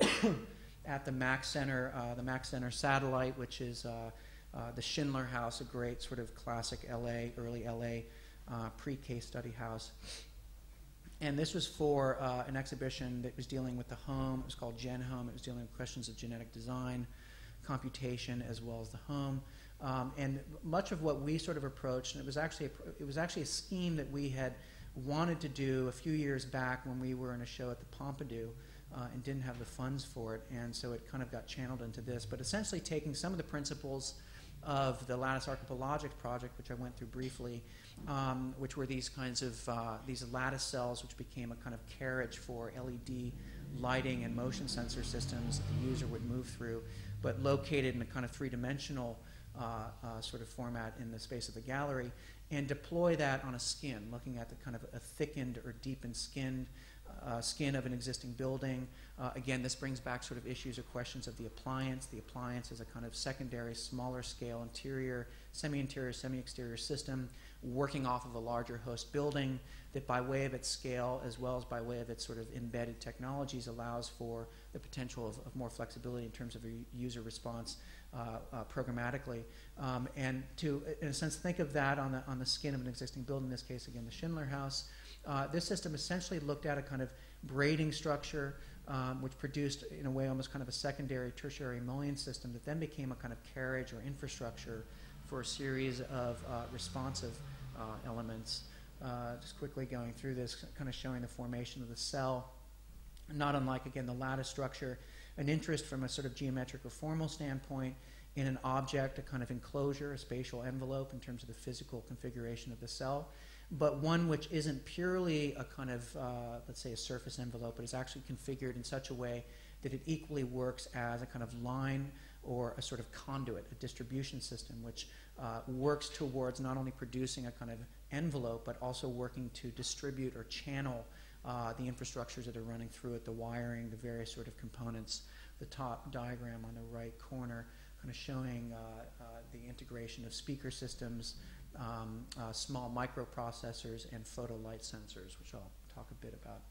at the Max Center, uh, the Max Center satellite, which is uh, uh, the Schindler House, a great sort of classic L A, early L A uh, pre-case study house. And this was for uh, an exhibition that was dealing with the home. It was called Gen Home. It was dealing with questions of genetic design, computation, as well as the home. Um, and much of what we sort of approached, and it was actually a, it was actually a scheme that we had wanted to do a few years back when we were in a show at the Pompidou uh, and didn't have the funds for it, and so it kind of got channeled into this. But essentially taking some of the principles of the Lattice Archipelagic project, which I went through briefly, um, which were these kinds of uh, these lattice cells, which became a kind of carriage for L E D lighting and motion sensor systems that the user would move through, but located in a kind of three-dimensional Uh, uh, sort of format in the space of the gallery, and deploy that on a skin, looking at the kind of a thickened or deepened skin, uh, skin of an existing building. Uh, again, this brings back sort of issues or questions of the appliance. The appliance is a kind of secondary, smaller scale interior, semi-interior, semi-exterior system working off of a larger host building that by way of its scale as well as by way of its sort of embedded technologies allows for the potential of, of more flexibility in terms of a user response uh, uh, programmatically. Um, and to, in a sense, think of that on the, on the skin of an existing building, in this case, again, the Schindler House. Uh, this system essentially looked at a kind of braiding structure um, which produced, in a way, almost kind of a secondary, tertiary emollient system that then became a kind of carriage or infrastructure for a series of uh, responsive uh, elements. Uh, just quickly going through this, kind of showing the formation of the cell. Not unlike, again, the lattice structure, an interest from a sort of geometric or formal standpoint in an object, a kind of enclosure, a spatial envelope in terms of the physical configuration of the cell, but one which isn't purely a kind of, uh, let's say, a surface envelope, but is actually configured in such a way that it equally works as a kind of line or a sort of conduit, a distribution system, which uh, works towards not only producing a kind of envelope, but also working to distribute or channel uh, the infrastructures that are running through it, the wiring, the various sort of components. The top diagram on the right corner kind of showing uh, uh, the integration of speaker systems, um, uh, small microprocessors, and photo light sensors, which I'll talk a bit about.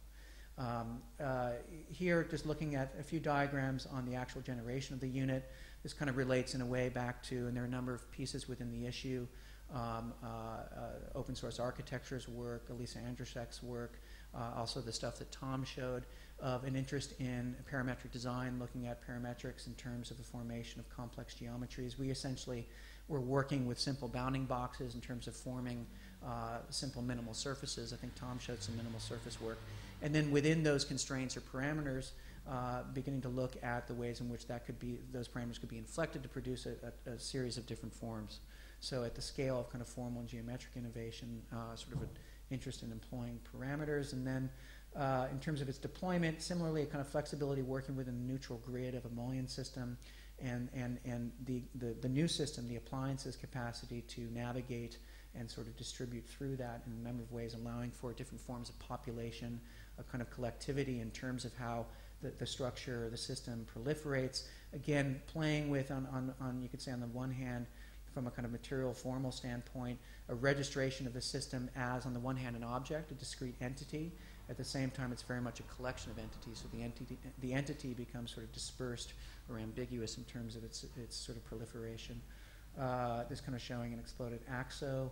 Um, uh, here, just looking at a few diagrams on the actual generation of the unit. This kind of relates in a way back to, and there are a number of pieces within the issue, um, uh, uh, open source architecture's work, Elisa Andruszek's work, uh, also the stuff that Tom showed of an interest in parametric design, looking at parametrics in terms of the formation of complex geometries. We essentially were working with simple bounding boxes in terms of forming uh, simple minimal surfaces. I think Tom showed some minimal surface work. And then within those constraints or parameters, uh, beginning to look at the ways in which that could be, those parameters could be inflected to produce a, a, a series of different forms. So at the scale of kind of formal and geometric innovation, uh, sort of an interest in employing parameters. And then uh, in terms of its deployment, similarly, a kind of flexibility working within a neutral grid of a mullion system, and, and, and the, the, the new system, the appliance's capacity to navigate and sort of distribute through that in a number of ways, allowing for different forms of population, a kind of collectivity in terms of how the, the structure, the system proliferates. Again, playing with, on, on, on, you could say on the one hand, from a kind of material formal standpoint, a registration of the system as, on the one hand, an object, a discrete entity. At the same time, it's very much a collection of entities, so the entity, the entity becomes sort of dispersed or ambiguous in terms of its, its sort of proliferation. Uh, this kind of showing an exploded axo.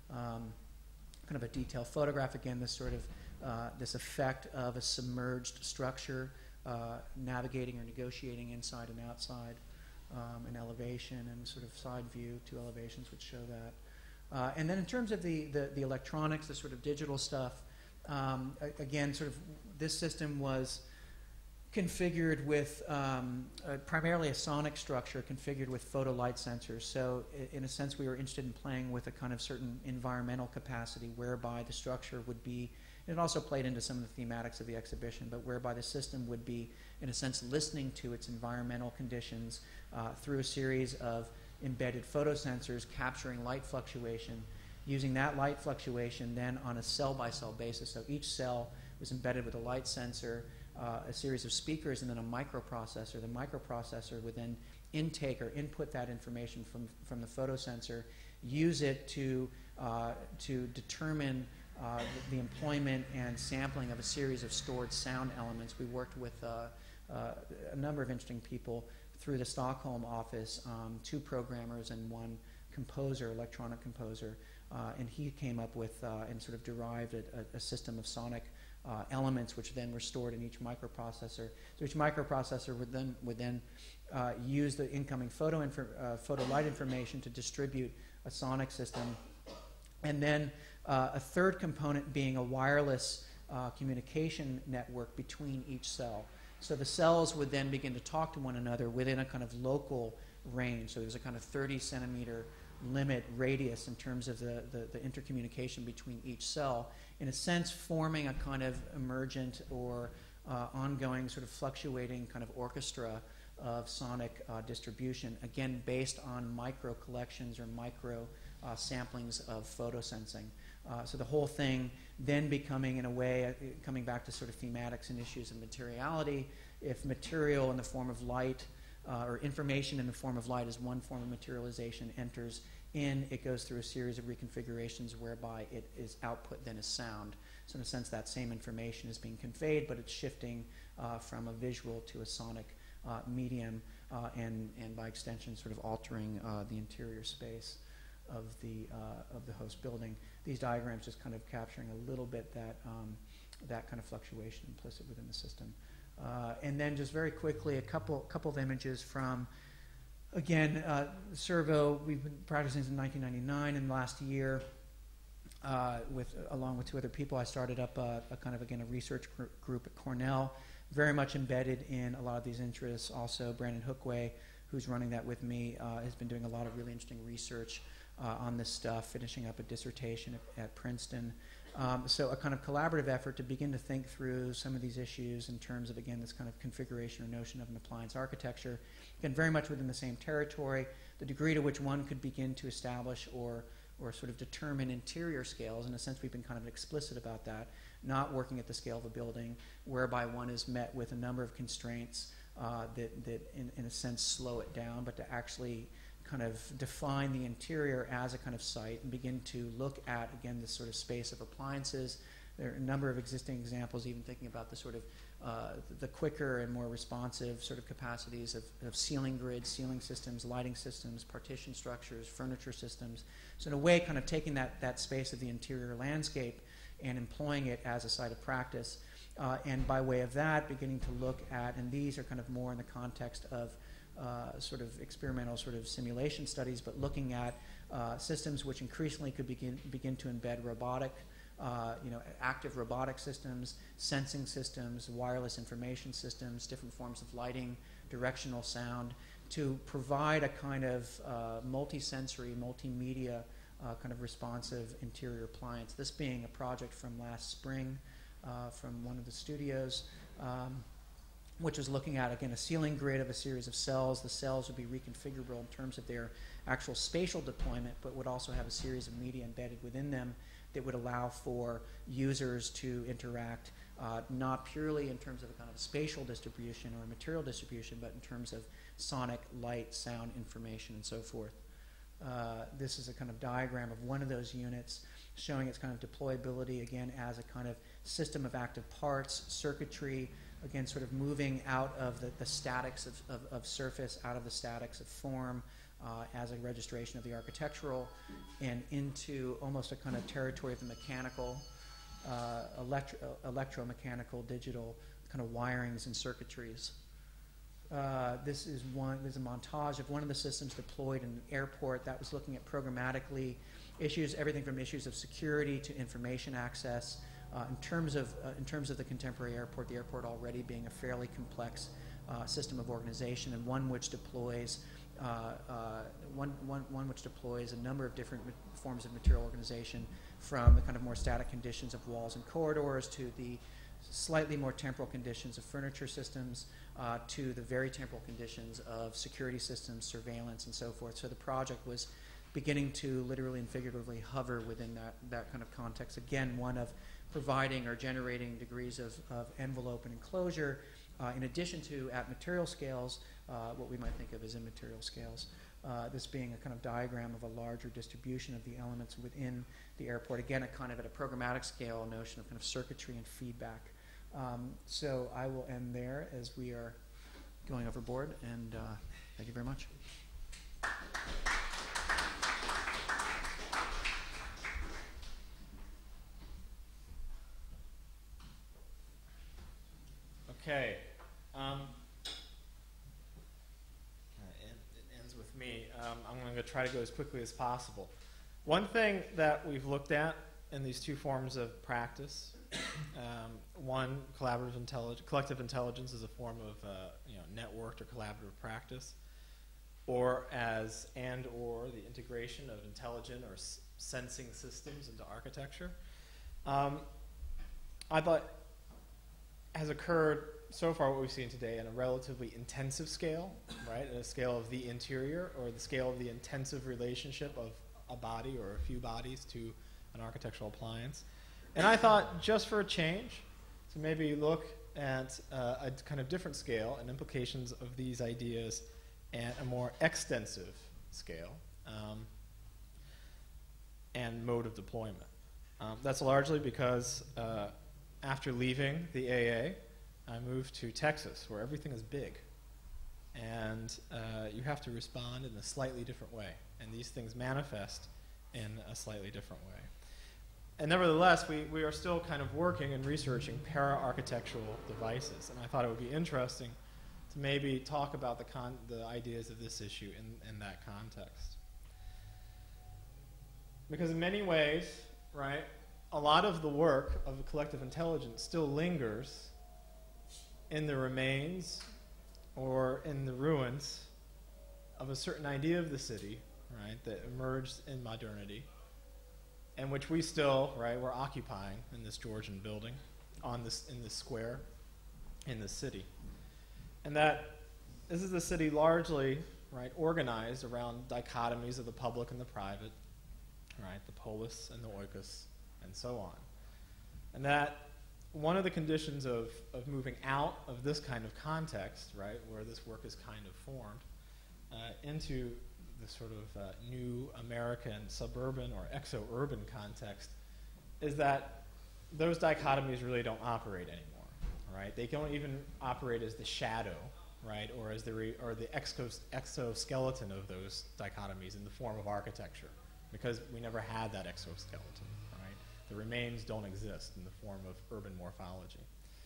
um, kind of a detailed photograph. Again, this sort of uh, this effect of a submerged structure uh, navigating or negotiating inside and outside, um, an elevation and sort of side view, two elevations which show that. Uh, and then in terms of the, the, the electronics, the sort of digital stuff, um, a, again, sort of this system was configured with um, uh, primarily a sonic structure configured with photo light sensors. So in a sense, we were interested in playing with a kind of certain environmental capacity whereby the structure would be, and it also played into some of the thematics of the exhibition, but whereby the system would be, in a sense, listening to its environmental conditions uh, through a series of embedded photosensors capturing light fluctuation, using that light fluctuation then on a cell-by-cell basis. So each cell was embedded with a light sensor, uh, a series of speakers, and then a microprocessor. The microprocessor would then intake or input that information from, from the photosensor, use it to, uh, to determine uh, the, the employment and sampling of a series of stored sound elements. We worked with uh, uh, a number of interesting people through the Stockholm office, um, two programmers and one composer, electronic composer, uh, and he came up with uh, and sort of derived a, a, a system of sonic uh, elements which then were stored in each microprocessor. So each microprocessor would then, would then uh, use the incoming photo, uh, photo light information to distribute a sonic system. And then uh, a third component being a wireless uh, communication network between each cell. So the cells would then begin to talk to one another within a kind of local range. So there's a kind of thirty centimeter limit radius in terms of the, the, the intercommunication between each cell, in a sense forming a kind of emergent or uh, ongoing sort of fluctuating kind of orchestra of sonic uh, distribution, again based on micro collections or micro uh, samplings of photosensing. Uh, so the whole thing then becoming, in a way, uh, coming back to sort of thematics and issues of materiality. If material in the form of light uh, or information in the form of light is one form of materialization enters in, it goes through a series of reconfigurations whereby it is output then as sound. So in a sense, that same information is being conveyed, but it's shifting uh, from a visual to a sonic uh, medium uh, and, and by extension sort of altering uh, the interior space of the, uh, of the host building. These diagrams just kind of capturing a little bit that, um, that kind of fluctuation implicit within the system. Uh, and then just very quickly, a couple, couple of images from, again, uh, Servo. We've been practicing since nineteen ninety-nine, and last year, uh, with, along with two other people, I started up a, a kind of, again, a research gr group at Cornell, very much embedded in a lot of these interests. Also, Brandon Hookway, who's running that with me, uh, has been doing a lot of really interesting research Uh, on this stuff, finishing up a dissertation at, at Princeton. Um, so a kind of collaborative effort to begin to think through some of these issues in terms of, again, this kind of configuration or notion of an appliance architecture. Again, very much within the same territory, the degree to which one could begin to establish or, or sort of determine interior scales. In a sense, we've been kind of explicit about that, not working at the scale of a building, whereby one is met with a number of constraints uh, that, that in, in a sense, slow it down, but to actually kind of define the interior as a kind of site and begin to look at, again, this sort of space of appliances. There are a number of existing examples, even thinking about the sort of uh, the quicker and more responsive sort of capacities of, of ceiling grids, ceiling systems, lighting systems, partition structures, furniture systems. So in a way, kind of taking that, that space of the interior landscape and employing it as a site of practice. Uh, and by way of that, beginning to look at, and these are kind of more in the context of Uh, sort of experimental sort of simulation studies, but looking at uh, systems which increasingly could begin begin to embed robotic, uh, you know, active robotic systems, sensing systems, wireless information systems, different forms of lighting, directional sound, to provide a kind of uh, multi-sensory, multimedia uh, kind of responsive interior appliance. This being a project from last spring uh, from one of the studios. Um, which is looking at, again, a ceiling grid of a series of cells. The cells would be reconfigurable in terms of their actual spatial deployment, but would also have a series of media embedded within them that would allow for users to interact uh, not purely in terms of a kind of spatial distribution or material distribution, but in terms of sonic, light, sound, information, and so forth. Uh, this is a kind of diagram of one of those units showing its kind of deployability, again, as a kind of system of active parts, circuitry, again, sort of moving out of the, the statics of, of, of surface, out of the statics of form, uh, as a registration of the architectural, and into almost a kind of territory of the mechanical, uh, electro electromechanical, digital kind of wirings and circuitries. Uh, this is one. There's a montage of one of the systems deployed in an airport that was looking at programmatically issues, everything from issues of security to information access. Uh, in terms of uh, in terms of the contemporary airport, the airport already being a fairly complex uh, system of organization, and one which deploys uh, uh, one, one, one which deploys a number of different forms of material organization, from the kind of more static conditions of walls and corridors to the slightly more temporal conditions of furniture systems, uh, to the very temporal conditions of security systems, surveillance, and so forth. So the project was beginning to literally and figuratively hover within that, that kind of context. Again, one of providing or generating degrees of, of envelope and enclosure, uh, in addition to, at material scales, uh, what we might think of as immaterial scales. Uh, this being a kind of diagram of a larger distribution of the elements within the airport. Again, a kind of at a programmatic scale, a notion of kind of circuitry and feedback. Um, so I will end there as we are going overboard, and uh, thank you very much. Okay. Um, it, it ends with me. Um, I'm going to try to go as quickly as possible. One thing that we've looked at in these two forms of practice, um, one, collaborative intelligence, collective intelligence is a form of uh, you know, networked or collaborative practice, or as and or the integration of intelligent or s sensing systems into architecture. Um, I thought has occurred so far, what we've seen today, in a relatively intensive scale, right? At a scale of the interior, or the scale of the intensive relationship of a body or a few bodies to an architectural appliance. And I thought, just for a change, to maybe look at uh, a kind of different scale and implications of these ideas at a more extensive scale um, and mode of deployment. Um, that's largely because uh, after leaving the A A, I moved to Texas, where everything is big. And uh, you have to respond in a slightly different way. And these things manifest in a slightly different way. And nevertheless, we, we are still kind of working and researching para-architectural devices. And I thought it would be interesting to maybe talk about the, con the ideas of this issue in, in that context. Because in many ways, right, a lot of the work of the collective intelligence still lingers in the remains or in the ruins of a certain idea of the city, right, that emerged in modernity, and which we still, right, we're occupying in this Georgian building, on this, in this square, in this city. And that this is a city largely, right, organized around dichotomies of the public and the private, right, the polis and the oikos, and so on. And that one of the conditions of, of moving out of this kind of context, right, where this work is kind of formed, uh, into the sort of uh, new American suburban or exo-urban context, is that those dichotomies really don't operate anymore, right? They don't even operate as the shadow, right, or as the re or the exos exoskeleton of those dichotomies in the form of architecture, because we never had that exoskeleton, right? The remains don't exist in the form of urban morphology.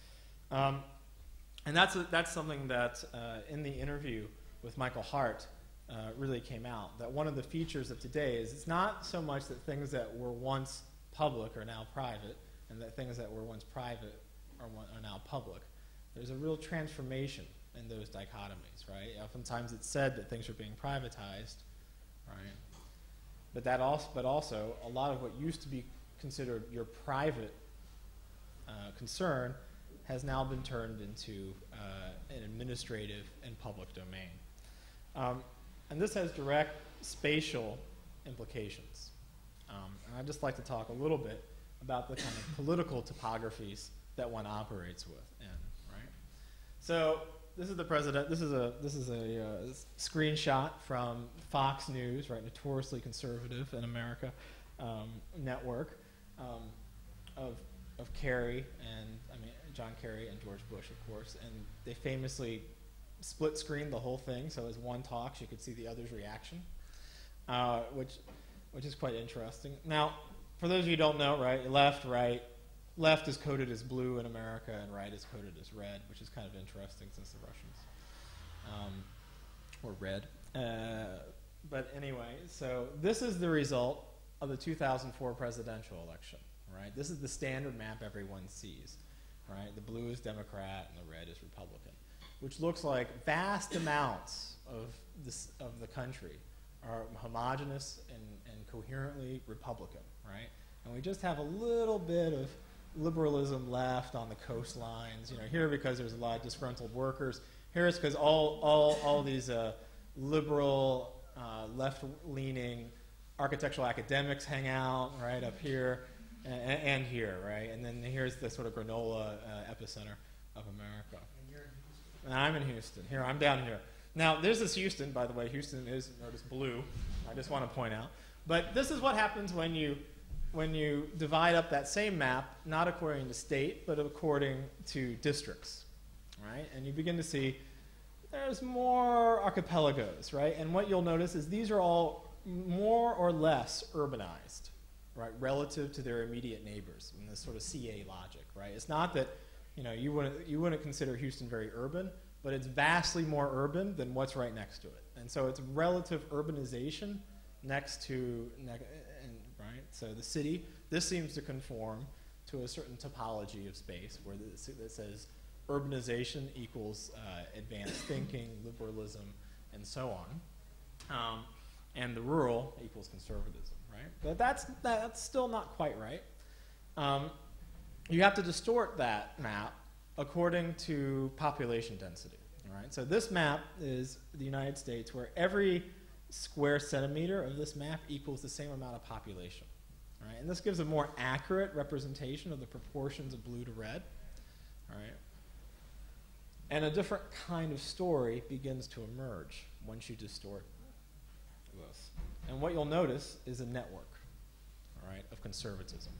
Um, and that's, a, that's something that uh, in the interview with Michael Hight uh, really came out, that one of the features of today is it's not so much that things that were once public are now private, and that things that were once private are, one, are now public. There's a real transformation in those dichotomies, right? Oftentimes it's said that things are being privatized, right? But that also, but also a lot of what used to be considered your private uh, concern has now been turned into uh, an administrative and public domain. Um, and this has direct spatial implications. Um, and I'd just like to talk a little bit about the kind of political topographies that one operates with in, right? So this is the president, this is a, this is a uh, screenshot from Fox News, right, notoriously conservative in America, um, network um, of, of Kerry and, I mean, John Kerry and George Bush, of course, and they famously split screen the whole thing, so as one talks, you could see the other's reaction, uh, which, which is quite interesting. Now, for those of you who don't know, right, left, right, left is coded as blue in America, and right is coded as red, which is kind of interesting since the Russians um, were red. Uh, but anyway, so this is the result of the two thousand four presidential election, right? This is the standard map everyone sees, right? The blue is Democrat and the red is Republican, which looks like vast amounts of this of the country are homogenous and, and coherently Republican, right? And we just have a little bit of liberalism left on the coastlines, you know, here because there's a lot of disgruntled workers. Here it's because all, all, all these uh, liberal, uh, left-leaning architectural academics hang out, right, up here and, and here, right? And then here's the sort of granola uh, epicenter of America. And you're in Houston. And I'm in Houston. Here, I'm down here. Now, this is Houston, by the way. Houston is, notice, blue. I just want to point out. But this is what happens when you, when you divide up that same map, not according to state, but according to districts, right? And you begin to see there's more archipelagos, right? And what you'll notice is these are all more or less urbanized, right, relative to their immediate neighbors in this sort of C A logic, right? It's not that, you know, you wouldn't, you wouldn't consider Houston very urban, but it's vastly more urban than what's right next to it. And so it's relative urbanization next to, ne and, right? So the city, this seems to conform to a certain topology of space where this, that says urbanization equals uh, advanced thinking, liberalism, and so on. Um, and the rural equals conservatism, right? But that's, that's still not quite right. Um, you have to distort that map according to population density, all right? So this map is the United States, where every square centimeter of this map equals the same amount of population, all right? And this gives a more accurate representation of the proportions of blue to red, all right? And a different kind of story begins to emerge once you distort this. And what you'll notice is a network, all right, of conservatism.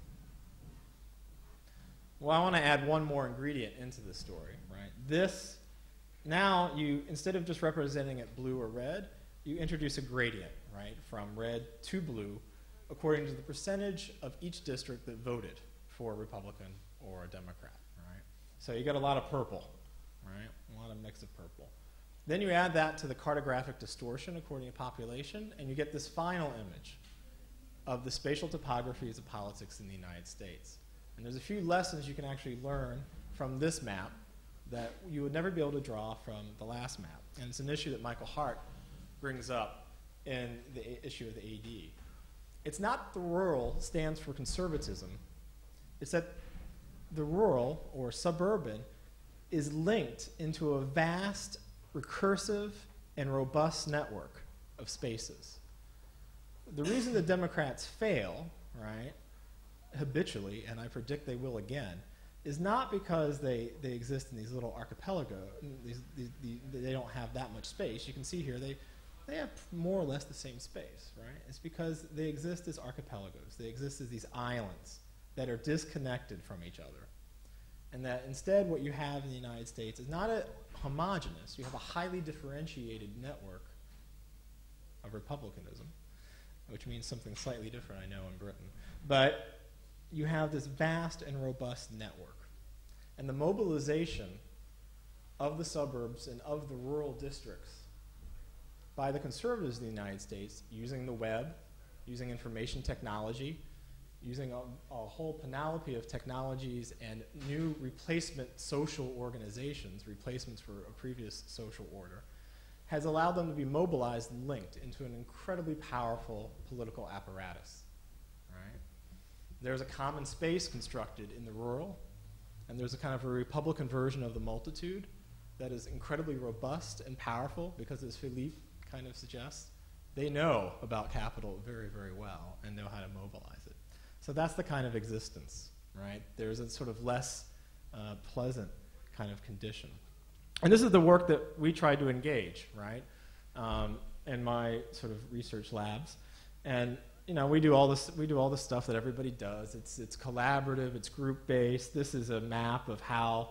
Well, I want to add one more ingredient into the story, right? This, now you, instead of just representing it blue or red, you introduce a gradient, right, from red to blue according to the percentage of each district that voted for a Republican or a Democrat, right? So you get a lot of purple, right, a lot of mix of purple. Then you add that to the cartographic distortion according to population, and you get this final image of the spatial topographies of politics in the United States. And there's a few lessons you can actually learn from this map that you would never be able to draw from the last map. And it's an issue that Michael Hight brings up in the issue of the A D. It's not the rural stands for conservatism. It's that the rural or suburban is linked into a vast, recursive, and robust network of spaces. The reason the Democrats fail, right, habitually, and I predict they will again, is not because they, they exist in these little archipelago, these, these, these, they don't have that much space. You can see here they, they have more or less the same space, right? It's because they exist as archipelagos. They exist as these islands that are disconnected from each other. And that instead what you have in the United States is not a homogeneous, you have a highly differentiated network of republicanism, which means something slightly different, I know, in Britain. But you have this vast and robust network. And the mobilization of the suburbs and of the rural districts by the conservatives in the United States using the web, using information technology, using a, a whole panoply of technologies and new replacement social organizations, replacements for a previous social order, has allowed them to be mobilized and linked into an incredibly powerful political apparatus, right? There's a common space constructed in the rural, and there's a kind of a Republican version of the multitude that is incredibly robust and powerful because, as Philippe kind of suggests, they know about capital very, very well and know how to mobilize it. So that's the kind of existence, right? There's a sort of less uh, pleasant kind of condition. And this is the work that we tried to engage, right, um, in my sort of research labs. And you know, we do all this. We do all the stuff that everybody does. It's it's collaborative. It's group based. This is a map of how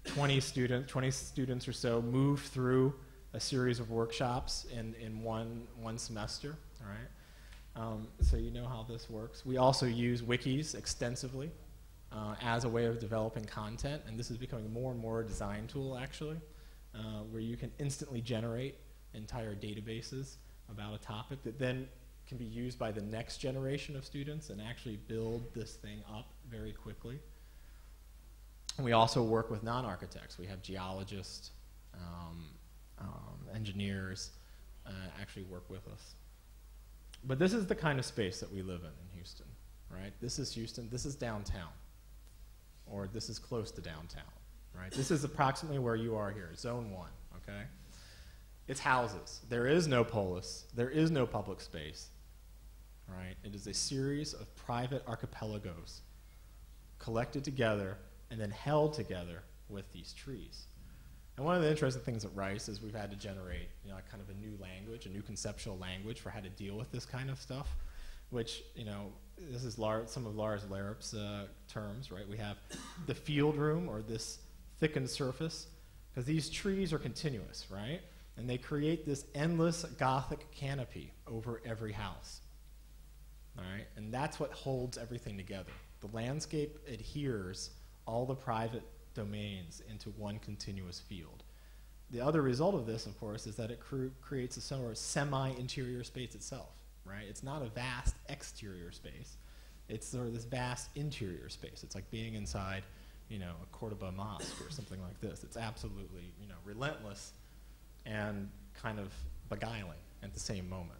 twenty student, twenty students or so move through a series of workshops in, in one, one semester, all right? Um, so you know how this works. We also use wikis extensively uh, as a way of developing content, and this is becoming more and more a design tool, actually, uh, where you can instantly generate entire databases about a topic that then can be used by the next generation of students and actually build this thing up very quickly. And we also work with non-architects. We have geologists, um, um, engineers uh, actually work with us. But this is the kind of space that we live in in Houston, right? This is Houston, this is downtown, or this is close to downtown, right? This is approximately where you are here, zone one, okay? It's houses. There is no polis. There is no public space, right? It is a series of private archipelagos collected together and then held together with these trees. And one of the interesting things at Rice is we've had to generate, you know, kind of a new language, a new conceptual language for how to deal with this kind of stuff, which, you know, this is Lar some of Lars Larup's uh, terms, right? We have the field room, or this thickened surface, because these trees are continuous, right? And they create this endless Gothic canopy over every house, all right? And that's what holds everything together. The landscape adheres all the private domains into one continuous field. The other result of this, of course, is that it cr creates a sort of semi-interior space itself, right? It's not a vast exterior space. It's sort of this vast interior space. It's like being inside, you know, a Cordoba mosque or something like this. It's absolutely, you know, relentless and kind of beguiling at the same moment.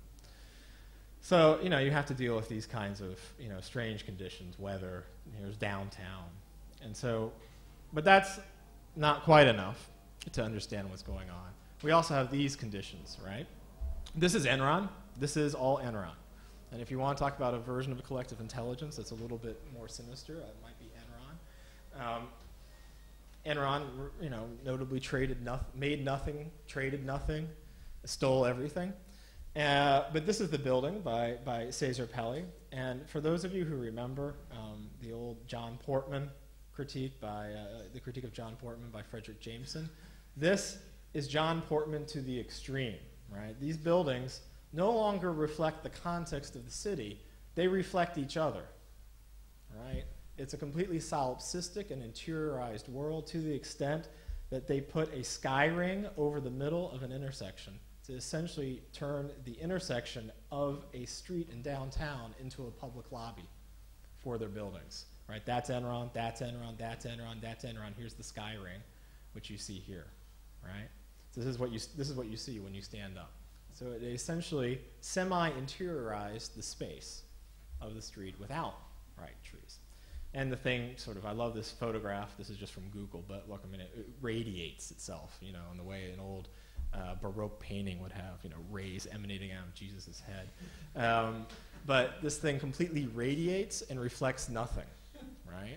So, you know, you have to deal with these kinds of, you know, strange conditions, weather, here's downtown. And so, but that's not quite enough to understand what's going on. We also have these conditions, right? This is Enron. This is all Enron. And if you want to talk about a version of a collective intelligence that's a little bit more sinister, it might be Enron. Um, Enron, you know, notably traded no made nothing, traded nothing, stole everything. Uh, but this is the building by, by Cesar Pelli. And for those of you who remember um, the old John Portman critique by, uh, the critique of John Portman by Frederick Jameson, this is John Portman to the extreme, right? These buildings no longer reflect the context of the city, they reflect each other, right? It's a completely solipsistic and interiorized world to the extent that they put a sky ring over the middle of an intersection to essentially turn the intersection of a street in downtown into a public lobby for their buildings, right? That's Enron, that's Enron, that's Enron, that's Enron. Here's the sky ring, which you see here, right? So this is what you, this is what you see when you stand up. So it essentially semi-interiorized the space of the street without, right, trees. And the thing sort of, I love this photograph. This is just from Google, but look, I mean, it, it radiates itself, you know, in the way an old uh, Baroque painting would have, you know, rays emanating out of Jesus' head. Um, but this thing completely radiates and reflects nothing, right?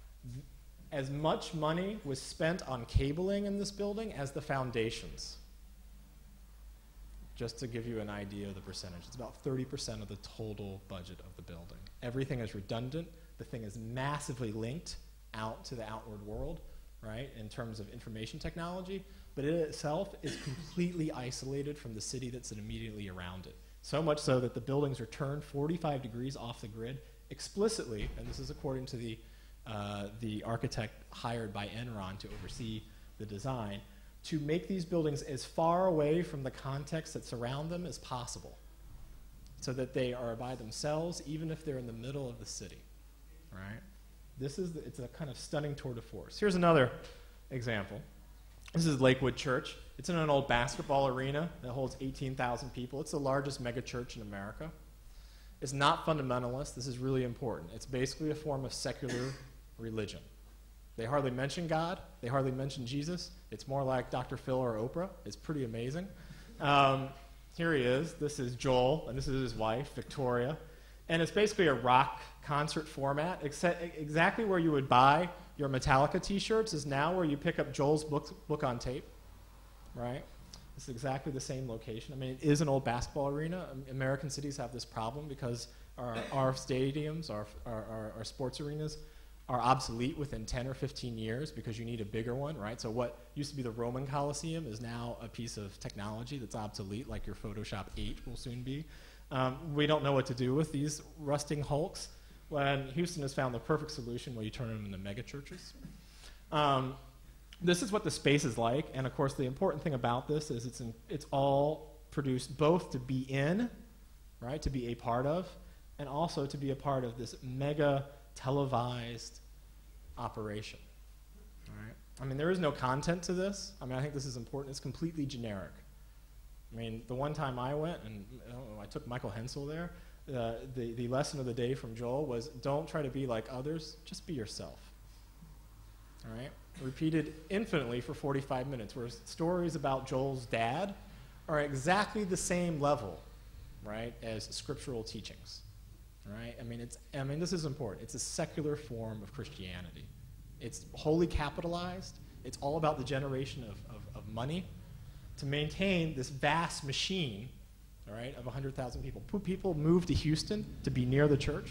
As much money was spent on cabling in this building as the foundations. Just to give you an idea of the percentage. It's about thirty percent of the total budget of the building. Everything is redundant. The thing is massively linked out to the outward world, right, in terms of information technology, but it itself is completely isolated from the city that's immediately around it. So much so that the buildings are turned forty-five degrees off the grid explicitly, and this is according to the, uh, the architect hired by Enron to oversee the design, to make these buildings as far away from the context that surround them as possible, so that they are by themselves, even if they're in the middle of the city. Right? This is, the, it's a kind of stunning tour de force. Here's another example. This is Lakewood Church. It's in an old basketball arena that holds eighteen thousand people. It's the largest mega church in America. It's not fundamentalist. This is really important. It's basically a form of secular religion. They hardly mention God. They hardly mention Jesus. It's more like Doctor Phil or Oprah. It's pretty amazing. Um, here he is. This is Joel, and this is his wife, Victoria. And it's basically a rock concert format, except exactly where you would buy your Metallica t-shirts is now where you pick up Joel's book, book on tape, right? It's exactly the same location. I mean, it is an old basketball arena. American cities have this problem because our, our stadiums, our, our, our sports arenas, are obsolete within ten or fifteen years because you need a bigger one, right? So what used to be the Roman Colosseum is now a piece of technology that's obsolete, like your Photoshop eight will soon be. Um, we don't know what to do with these rusting hulks, when Houston has found the perfect solution where you turn them into mega churches. Um, this is what the space is like, and of course the important thing about this is it's, in, it's all produced both to be in, right, to be a part of, and also to be a part of this mega televised operation. All right? I mean, there is no content to this. I mean, I think this is important. It's completely generic. I mean, the one time I went, and I, don't know, I took Michael Hensel there, uh, the, the lesson of the day from Joel was, don't try to be like others, just be yourself. All right? Repeated infinitely for forty-five minutes, whereas stories about Joel's dad are exactly the same level, right, as scriptural teachings. Right? I mean, it's, I mean, this is important. It's a secular form of Christianity. It's wholly capitalized. It's all about the generation of, of, of money to maintain this vast machine, all right, of one hundred thousand people. People move to Houston to be near the church.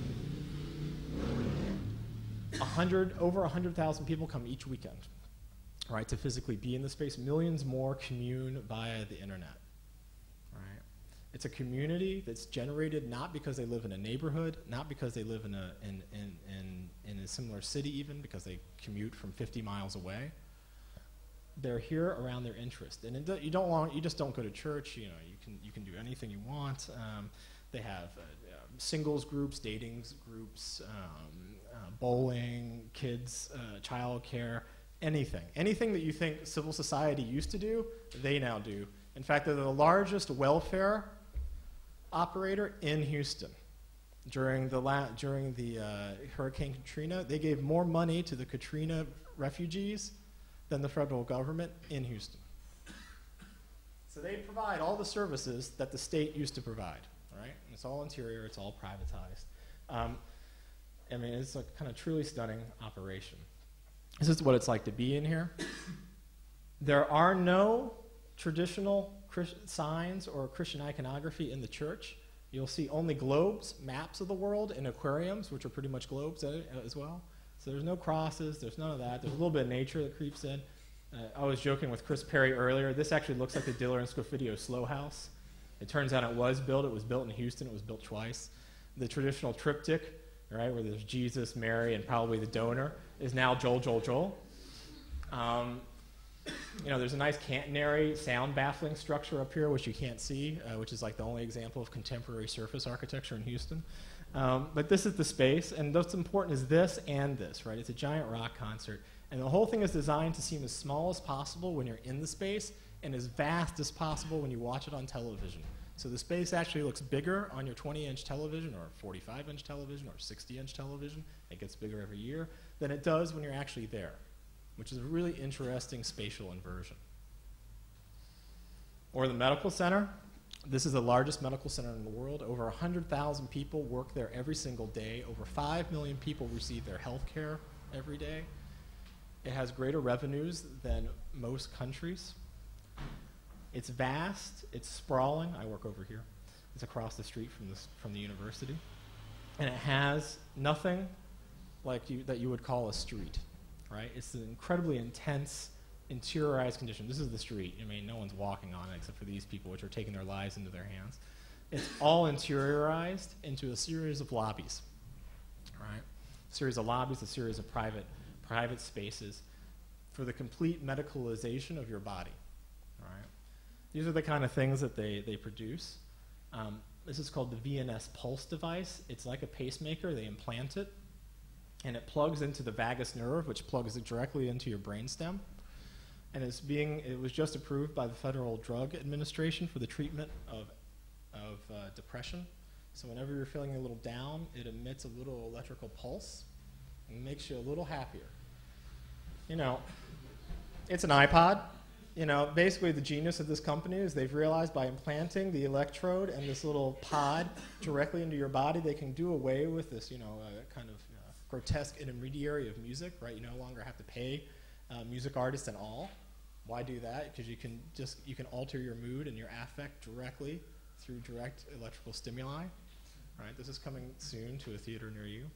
one hundred, over one hundred thousand people come each weekend, right, to physically be in the space. Millions more commune via the internet. It's a community that's generated not because they live in a neighborhood, not because they live in a, in, in, in, in a similar city even, because they commute from fifty miles away. They're here around their interest. And it, you, don't want, you just don't go to church. You know, you can, you can do anything you want. Um, they have uh, uh, singles groups, dating groups, um, uh, bowling, kids, uh, child care, anything. Anything that you think civil society used to do, they now do. In fact, they're the largest welfare operator in Houston. During the la during the uh, Hurricane Katrina, they gave more money to the Katrina refugees than the federal government in Houston. So they provide all the services that the state used to provide, right? And it's all interior, it's all privatized. Um, I mean, it's a kind of truly stunning operation. This is what it's like to be in here. There are no traditional Christ signs or Christian iconography in the church. You'll see only globes, maps of the world, and aquariums, which are pretty much globes as well. So there's no crosses, there's none of that. There's a little bit of nature that creeps in. Uh, I was joking with Chris Perry earlier. This actually looks like the Diller and Scofidio Slow House. It turns out it was built. It was built in Houston. It was built twice. The traditional triptych, right, where there's Jesus, Mary, and probably the donor, is now Joel, Joel, Joel. Um, You know, there's a nice catenary sound baffling structure up here, which you can't see, uh, which is like the only example of contemporary surface architecture in Houston. Um, but this is the space, and what's important is this and this, right? It's a giant rock concert, and the whole thing is designed to seem as small as possible when you're in the space and as vast as possible when you watch it on television. So the space actually looks bigger on your twenty inch television or forty-five inch television or sixty inch television. It gets bigger every year than it does when you're actually there, which is a really interesting spatial inversion. Or the medical center. This is the largest medical center in the world. Over one hundred thousand people work there every single day. Over five million people receive their health care every day. It has greater revenues than most countries. It's vast, it's sprawling. I work over here. It's across the street from, this, from the university. And it has nothing like you, that you would call a street. Right? It's an incredibly intense, interiorized condition. This is the street. I mean, no one's walking on it except for these people, which are taking their lives into their hands. It's all interiorized into a series of lobbies, right? A series of lobbies, a series of private, private spaces for the complete medicalization of your body, right? These are the kind of things that they, they produce. Um, this is called the V N S pulse device. It's like a pacemaker. They implant it. And it plugs into the vagus nerve, which plugs it directly into your brainstem. And it's being, it was just approved by the Federal Drug Administration for the treatment of, of uh, depression. So whenever you're feeling a little down, it emits a little electrical pulse and makes you a little happier. You know, it's an iPod. You know, basically the genius of this company is they've realized by implanting the electrode and this little pod directly into your body, they can do away with this, you know, uh, kind of uh, grotesque intermediary of music, right? You no longer have to pay uh, music artists at all. Why do that? Because you can just, you can alter your mood and your affect directly through direct electrical stimuli, right? This is coming soon to a theater near you.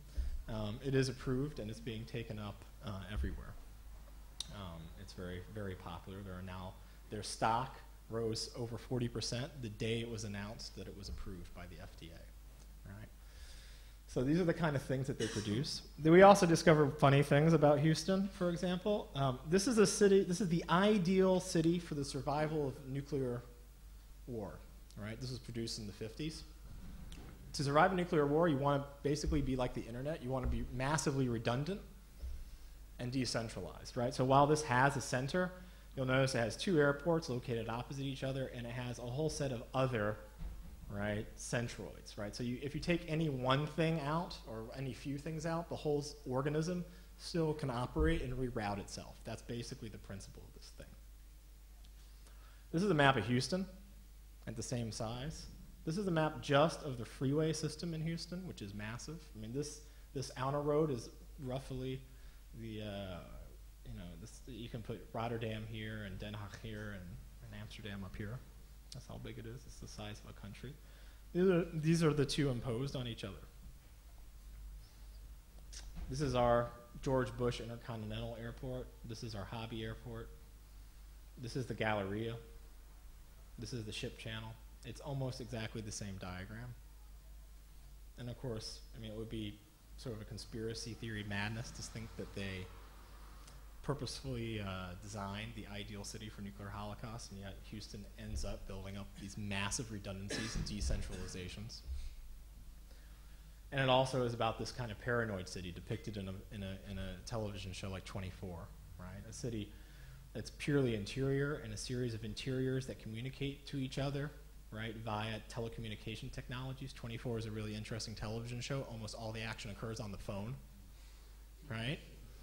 Um, it is approved and it's being taken up uh, everywhere. Um, it's very, very popular. There are now, their stock rose over forty percent the day it was announced that it was approved by the F D A. Right? So these are the kind of things that they produce. Then we also discovered funny things about Houston, for example. Um, this is a city, this is the ideal city for the survival of nuclear war. Right? This was produced in the fifties. To survive a nuclear war, you want to basically be like the internet. You want to be massively redundant and decentralized, right? So while this has a center, you'll notice it has two airports located opposite each other, and it has a whole set of other, right, centroids, right? So you, if you take any one thing out or any few things out, the whole organism still can operate and reroute itself. That's basically the principle of this thing. This is a map of Houston at the same size. This is a map just of the freeway system in Houston, which is massive. I mean, this, this outer road is roughly the, uh, you know, this, you can put Rotterdam here and Den Haag here and, and Amsterdam up here. That's how big it is. It's the size of a country. These are, these are the two imposed on each other. This is our George Bush Intercontinental Airport. This is our Hobby Airport. This is the Galleria. This is the ship channel. It's almost exactly the same diagram. And of course, I mean, it would be sort of a conspiracy theory madness to think that they purposefully uh, designed the ideal city for nuclear holocaust, and yet Houston ends up building up these massive redundancies and decentralizations. And it also is about this kind of paranoid city depicted in a, in a, in a television show like twenty-four, right? A city that's purely interior and a series of interiors that communicate to each other, right, via telecommunication technologies. twenty-four is a really interesting television show. Almost all the action occurs on the phone, right?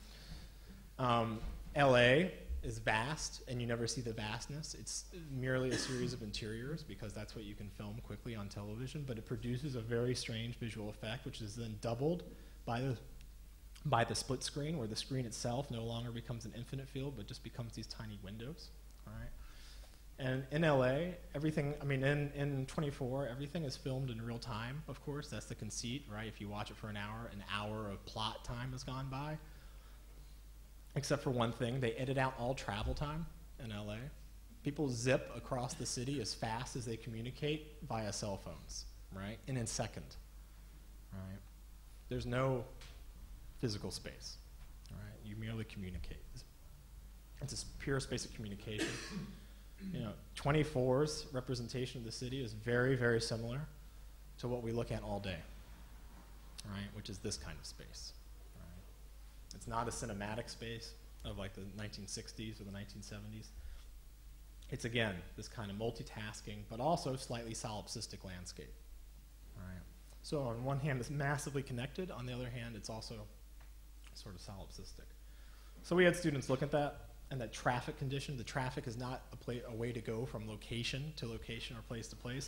Um, L A is vast, and you never see the vastness. It's merely a series of interiors because that's what you can film quickly on television, but it produces a very strange visual effect, which is then doubled by the, by the split screen, where the screen itself no longer becomes an infinite field, but just becomes these tiny windows, all right? And in L A, everything, I mean, in, in twenty-four, everything is filmed in real time, of course. That's the conceit, right? If you watch it for an hour, an hour of plot time has gone by. Except for one thing, they edit out all travel time in L A. People zip across the city as fast as they communicate via cell phones, right? In a second, right? There's no physical space, all right? You merely communicate. It's a pure space of communication. You know, twenty-four's representation of the city is very, very similar to what we look at all day, right? Which is this kind of space, right? It's not a cinematic space of like the nineteen sixties or the nineteen seventies. It's, again, this kind of multitasking, but also slightly solipsistic landscape, right? So on one hand, it's massively connected. On the other hand, it's also sort of solipsistic. So we had students look at that. And that traffic condition, the traffic is not a, pla a way to go from location to location or place to place,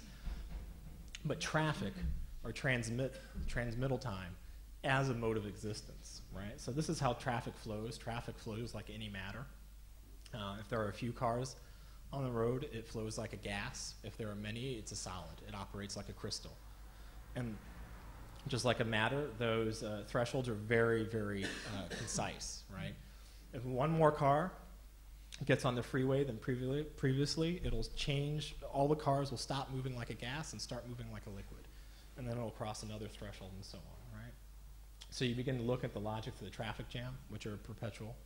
but traffic or transmit, transmittal time as a mode of existence, right? So this is how traffic flows. Traffic flows like any matter. Uh, if there are a few cars on the road, it flows like a gas. If there are many, it's a solid. It operates like a crystal. And just like a matter, those uh, thresholds are very, very uh, concise, right? If one more car gets on the freeway than previously, previously, it'll change, all the cars will stop moving like a gas and start moving like a liquid. And then it'll cross another threshold and so on, right? So you begin to look at the logic for the traffic jam, which are perpetual.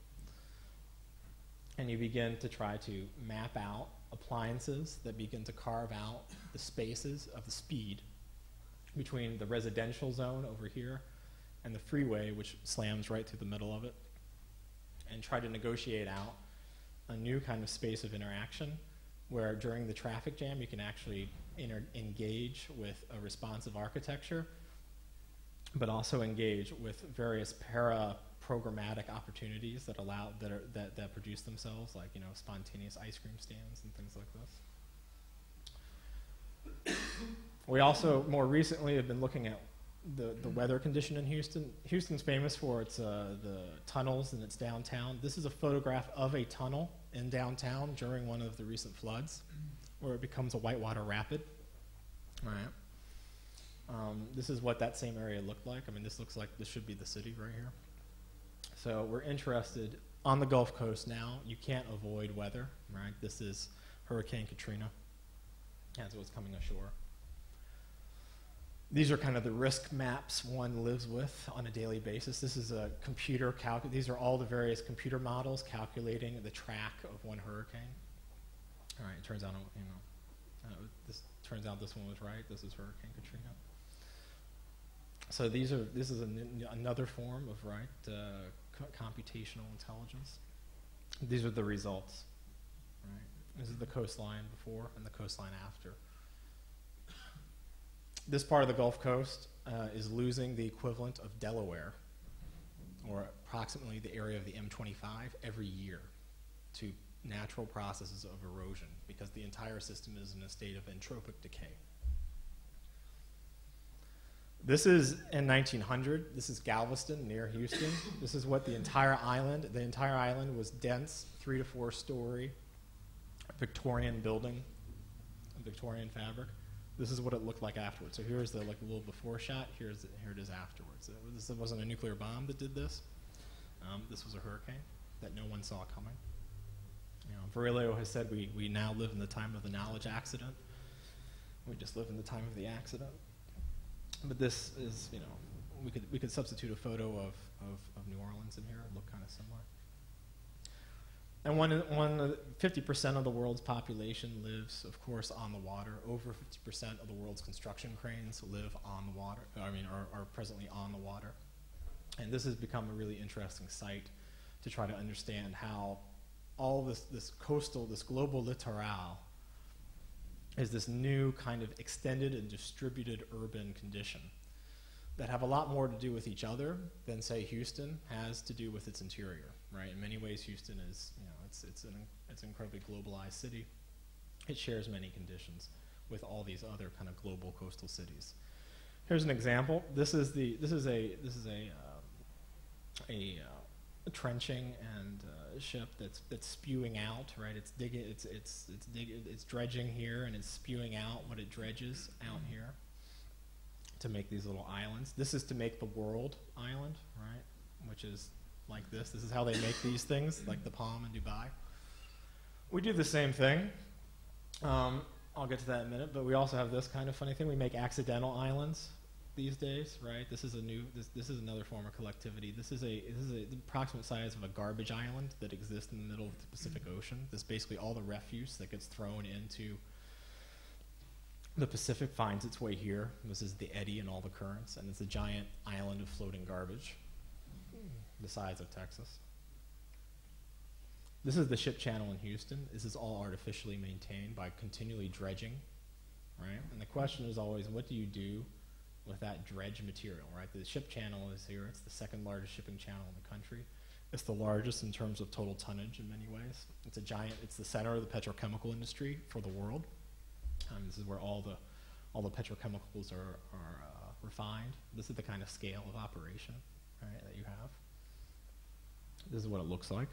And you begin to try to map out appliances that begin to carve out the spaces of the speed between the residential zone over here and the freeway, which slams right through the middle of it, and try to negotiate out a new kind of space of interaction where during the traffic jam you can actually engage with a responsive architecture, but also engage with various para-programmatic opportunities that allow, that, are, that, that produce themselves, like, you know, spontaneous ice cream stands and things like this. We also, more recently, have been looking at The, the weather condition in Houston. Houston's famous for its uh, the tunnels in its downtown. This is a photograph of a tunnel in downtown during one of the recent floods, where it becomes a whitewater rapid. All right. Um, this is what that same area looked like. I mean, this looks like this should be the city right here. So we're interested on the Gulf Coast now. You can't avoid weather, right? This is Hurricane Katrina. That's what's coming ashore. These are kind of the risk maps one lives with on a daily basis. This is a computer calc. These are all the various computer models calculating the track of one hurricane. All right, it turns out, you know, uh, this turns out this one was right. This is Hurricane Katrina. So these are this is an, another form of right uh, co computational intelligence. These are the results. Right. This is the coastline before and the coastline after. This part of the Gulf Coast uh, is losing the equivalent of Delaware, or approximately the area of the M twenty-five, every year to natural processes of erosion, because the entire system is in a state of entropic decay. This is in nineteen hundred. This is Galveston near Houston. This is what the entire island, the entire island was dense, three to four story Victorian building, Victorian fabric. This is what it looked like afterwards. So here's the like a little before shot. Here's the, here it is afterwards. This wasn't a nuclear bomb that did this. Um, this was a hurricane that no one saw coming. You know, Morel has said we we now live in the time of the knowledge accident. We just live in the time of the accident. But this is, you know, we could we could substitute a photo of of, of New Orleans in here. It look kind of similar. And one, one, fifty percent of the world's population lives, of course, on the water. Over fifty percent of the world's construction cranes live on the water, I mean, are, are presently on the water. And this has become a really interesting site to try to understand how all this, this coastal, this global littoral is this new kind of extended and distributed urban condition that have a lot more to do with each other than, say, Houston has to do with its interior, right? In many ways, Houston is, you know, it's, it's, an, it's an incredibly globalized city. It shares many conditions with all these other kind of global coastal cities. Here's an example. This is the, this is a, this is a, um, a, uh, a trenching and uh, ship that's, that's spewing out, right? It's digging, it's, it's, it's, dig, it's dredging here and it's spewing out what it dredges out here to make these little islands. This is to make the world island, right? Which is like this. This is how they make these things, like the Palm in Dubai. We do the same thing. Um, I'll get to that in a minute, but we also have this kind of funny thing. We make accidental islands these days, right? This is a new, this, this is another form of collectivity. This is a, this is a, the approximate size of a garbage island that exists in the middle of the Pacific Ocean. This is basically all the refuse that gets thrown into the Pacific finds its way here. This is the eddy and all the currents, and it's a giant island of floating garbage the size of Texas. This is the ship channel in Houston. This is all artificially maintained by continually dredging, right? And the question is always, what do you do with that dredge material, right? The ship channel is here. It's the second largest shipping channel in the country. It's the largest in terms of total tonnage in many ways. It's a giant, it's the center of the petrochemical industry for the world. Um, this is where all the all the petrochemicals are, are uh, refined. This is the kind of scale of operation, right, that you have. This is what it looks like.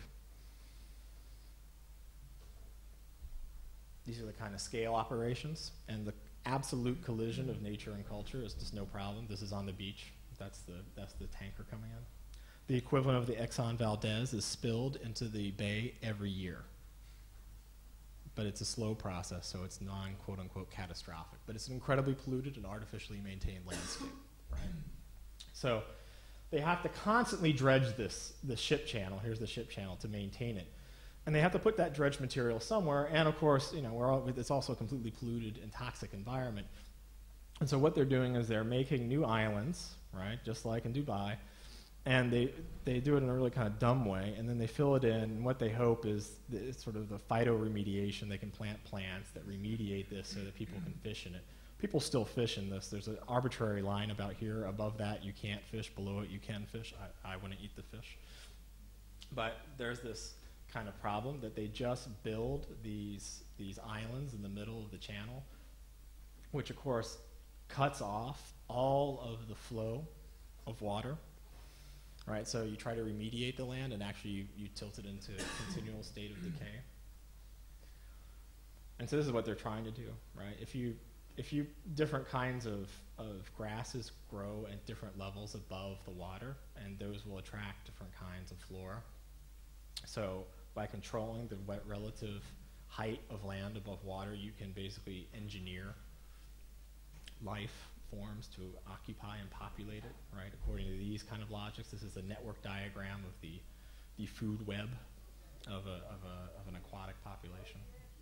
These are the kind of scale operations, and the absolute collision of nature and culture is just no problem. This is on the beach. That's the that's the tanker coming in. The equivalent of the Exxon Valdez is spilled into the bay every year. But it's a slow process, so it's non, quote unquote, catastrophic. But it's an incredibly polluted and artificially maintained landscape, right? So they have to constantly dredge this, the ship channel, here's the ship channel, to maintain it. And they have to put that dredge material somewhere, and of course, you know, we're all, it's also a completely polluted and toxic environment. And so what they're doing is they're making new islands, right, just like in Dubai, and they, they do it in a really kind of dumb way, and then they fill it in, and what they hope is the, it's sort of the phytoremediation. They can plant plants that remediate this so that people can fish in it. People still fish in this. There's an arbitrary line about here. Above that, you can't fish. Below it, you can fish. I, I wouldn't eat the fish. But there's this kind of problem that they just build these, these islands in the middle of the channel, which, of course, cuts off all of the flow of water. Right, so you try to remediate the land, and actually you, you tilt it into a continual state of decay. And so this is what they're trying to do, right? If you if you, different kinds of, of grasses grow at different levels above the water, and those will attract different kinds of flora. So by controlling the wet relative height of land above water, you can basically engineer life forms to occupy and populate it, right? According to these kind of logics, this is the network diagram of the, the food web of, a, of, a, of an aquatic population.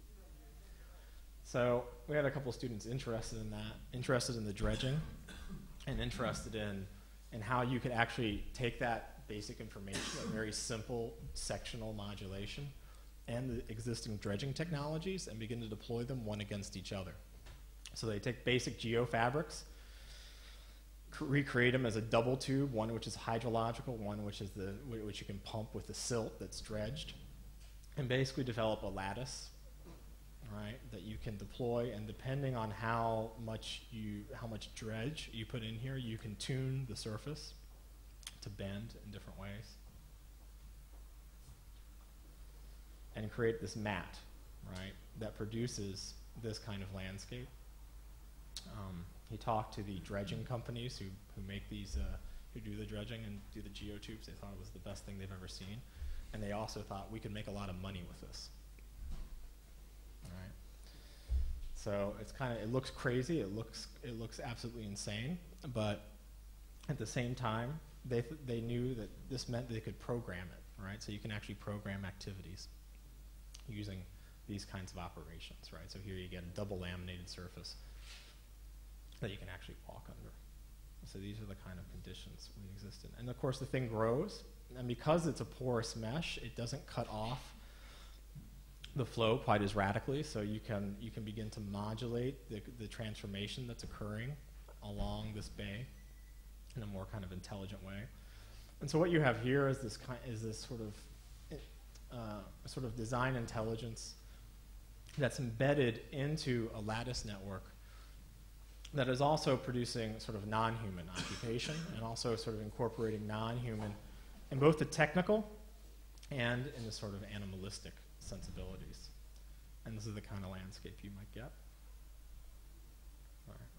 So we had a couple of students interested in that, interested in the dredging, and interested in, in how you could actually take that basic information, a very simple sectional modulation, and the existing dredging technologies, and begin to deploy them one against each other. So they take basic geofabrics, recreate them as a double tube, one which is hydrological, one which is the which you can pump with the silt that's dredged, and basically develop a lattice, right, that you can deploy. And depending on how much you how much dredge you put in here, you can tune the surface to bend in different ways, and create this mat, right, that produces this kind of landscape. Um, he talked to the dredging companies who, who make these, uh, who do the dredging and do the geotubes. They thought it was the best thing they've ever seen. And they also thought we could make a lot of money with this. All right. So it's kind of, it looks crazy. It looks, it looks absolutely insane. But at the same time, they, th they knew that this meant they could program it, right? So you can actually program activities using these kinds of operations, right? So here you get a double laminated surface that you can actually walk under. So these are the kind of conditions we exist in. And of course the thing grows, and because it's a porous mesh, it doesn't cut off the flow quite as radically, so you can, you can begin to modulate the, the transformation that's occurring along this bay in a more kind of intelligent way. And so what you have here is this, kind, is this sort of, uh, sort of design intelligence that's embedded into a lattice network that is also producing sort of non-human occupation, and also sort of incorporating non-human in both the technical and in the sort of animalistic sensibilities. And this is the kind of landscape you might get. All right.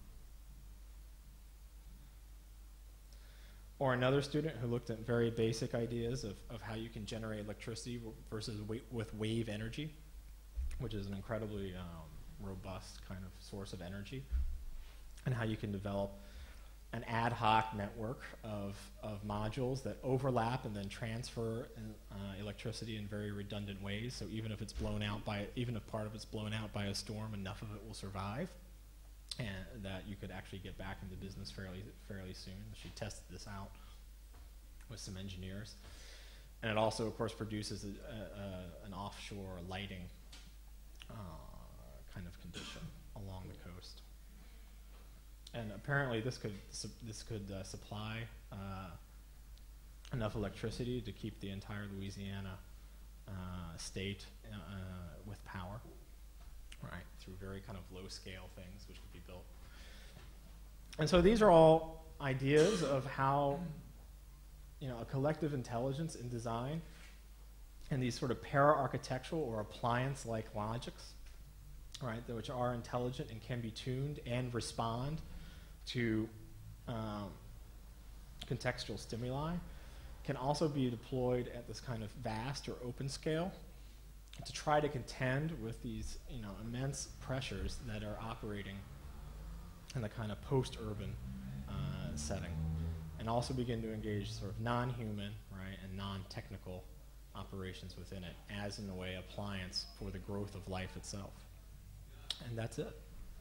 Or another student who looked at very basic ideas of, of how you can generate electricity versus wa with wave energy, which is an incredibly um, robust kind of source of energy, and how you can develop an ad hoc network of, of modules that overlap and then transfer uh, electricity in very redundant ways. So even if it's blown out by, even if part of it's blown out by a storm, enough of it will survive, and that you could actually get back into business fairly, fairly soon. She tested this out with some engineers. And it also, of course, produces a, a, a, an offshore lighting uh, kind of condition along the coast. And apparently this could, su this could uh, supply uh, enough electricity to keep the entire Louisiana uh, state uh, with power, right, through very kind of low-scale things which could be built. And so these are all ideas of how, you know, a collective intelligence in design and these sort of para-architectural or appliance-like logics, right, which are intelligent and can be tuned and respond to um, contextual stimuli, can also be deployed at this kind of vast or open scale to try to contend with these, you know, immense pressures that are operating in the kind of post-urban uh, setting, and also begin to engage sort of non-human, right, and non-technical operations within it, as in a way appliance for the growth of life itself. And that's it.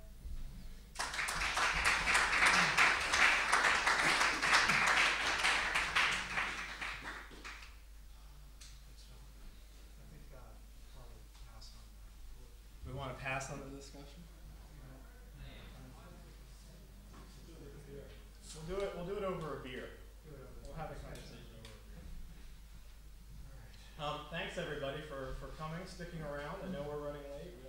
We want to pass on the discussion? We'll do it, we'll do it over a beer. We'll have a conversation over a beer. All right. Um, thanks everybody for, for coming, sticking around. I know we're running late.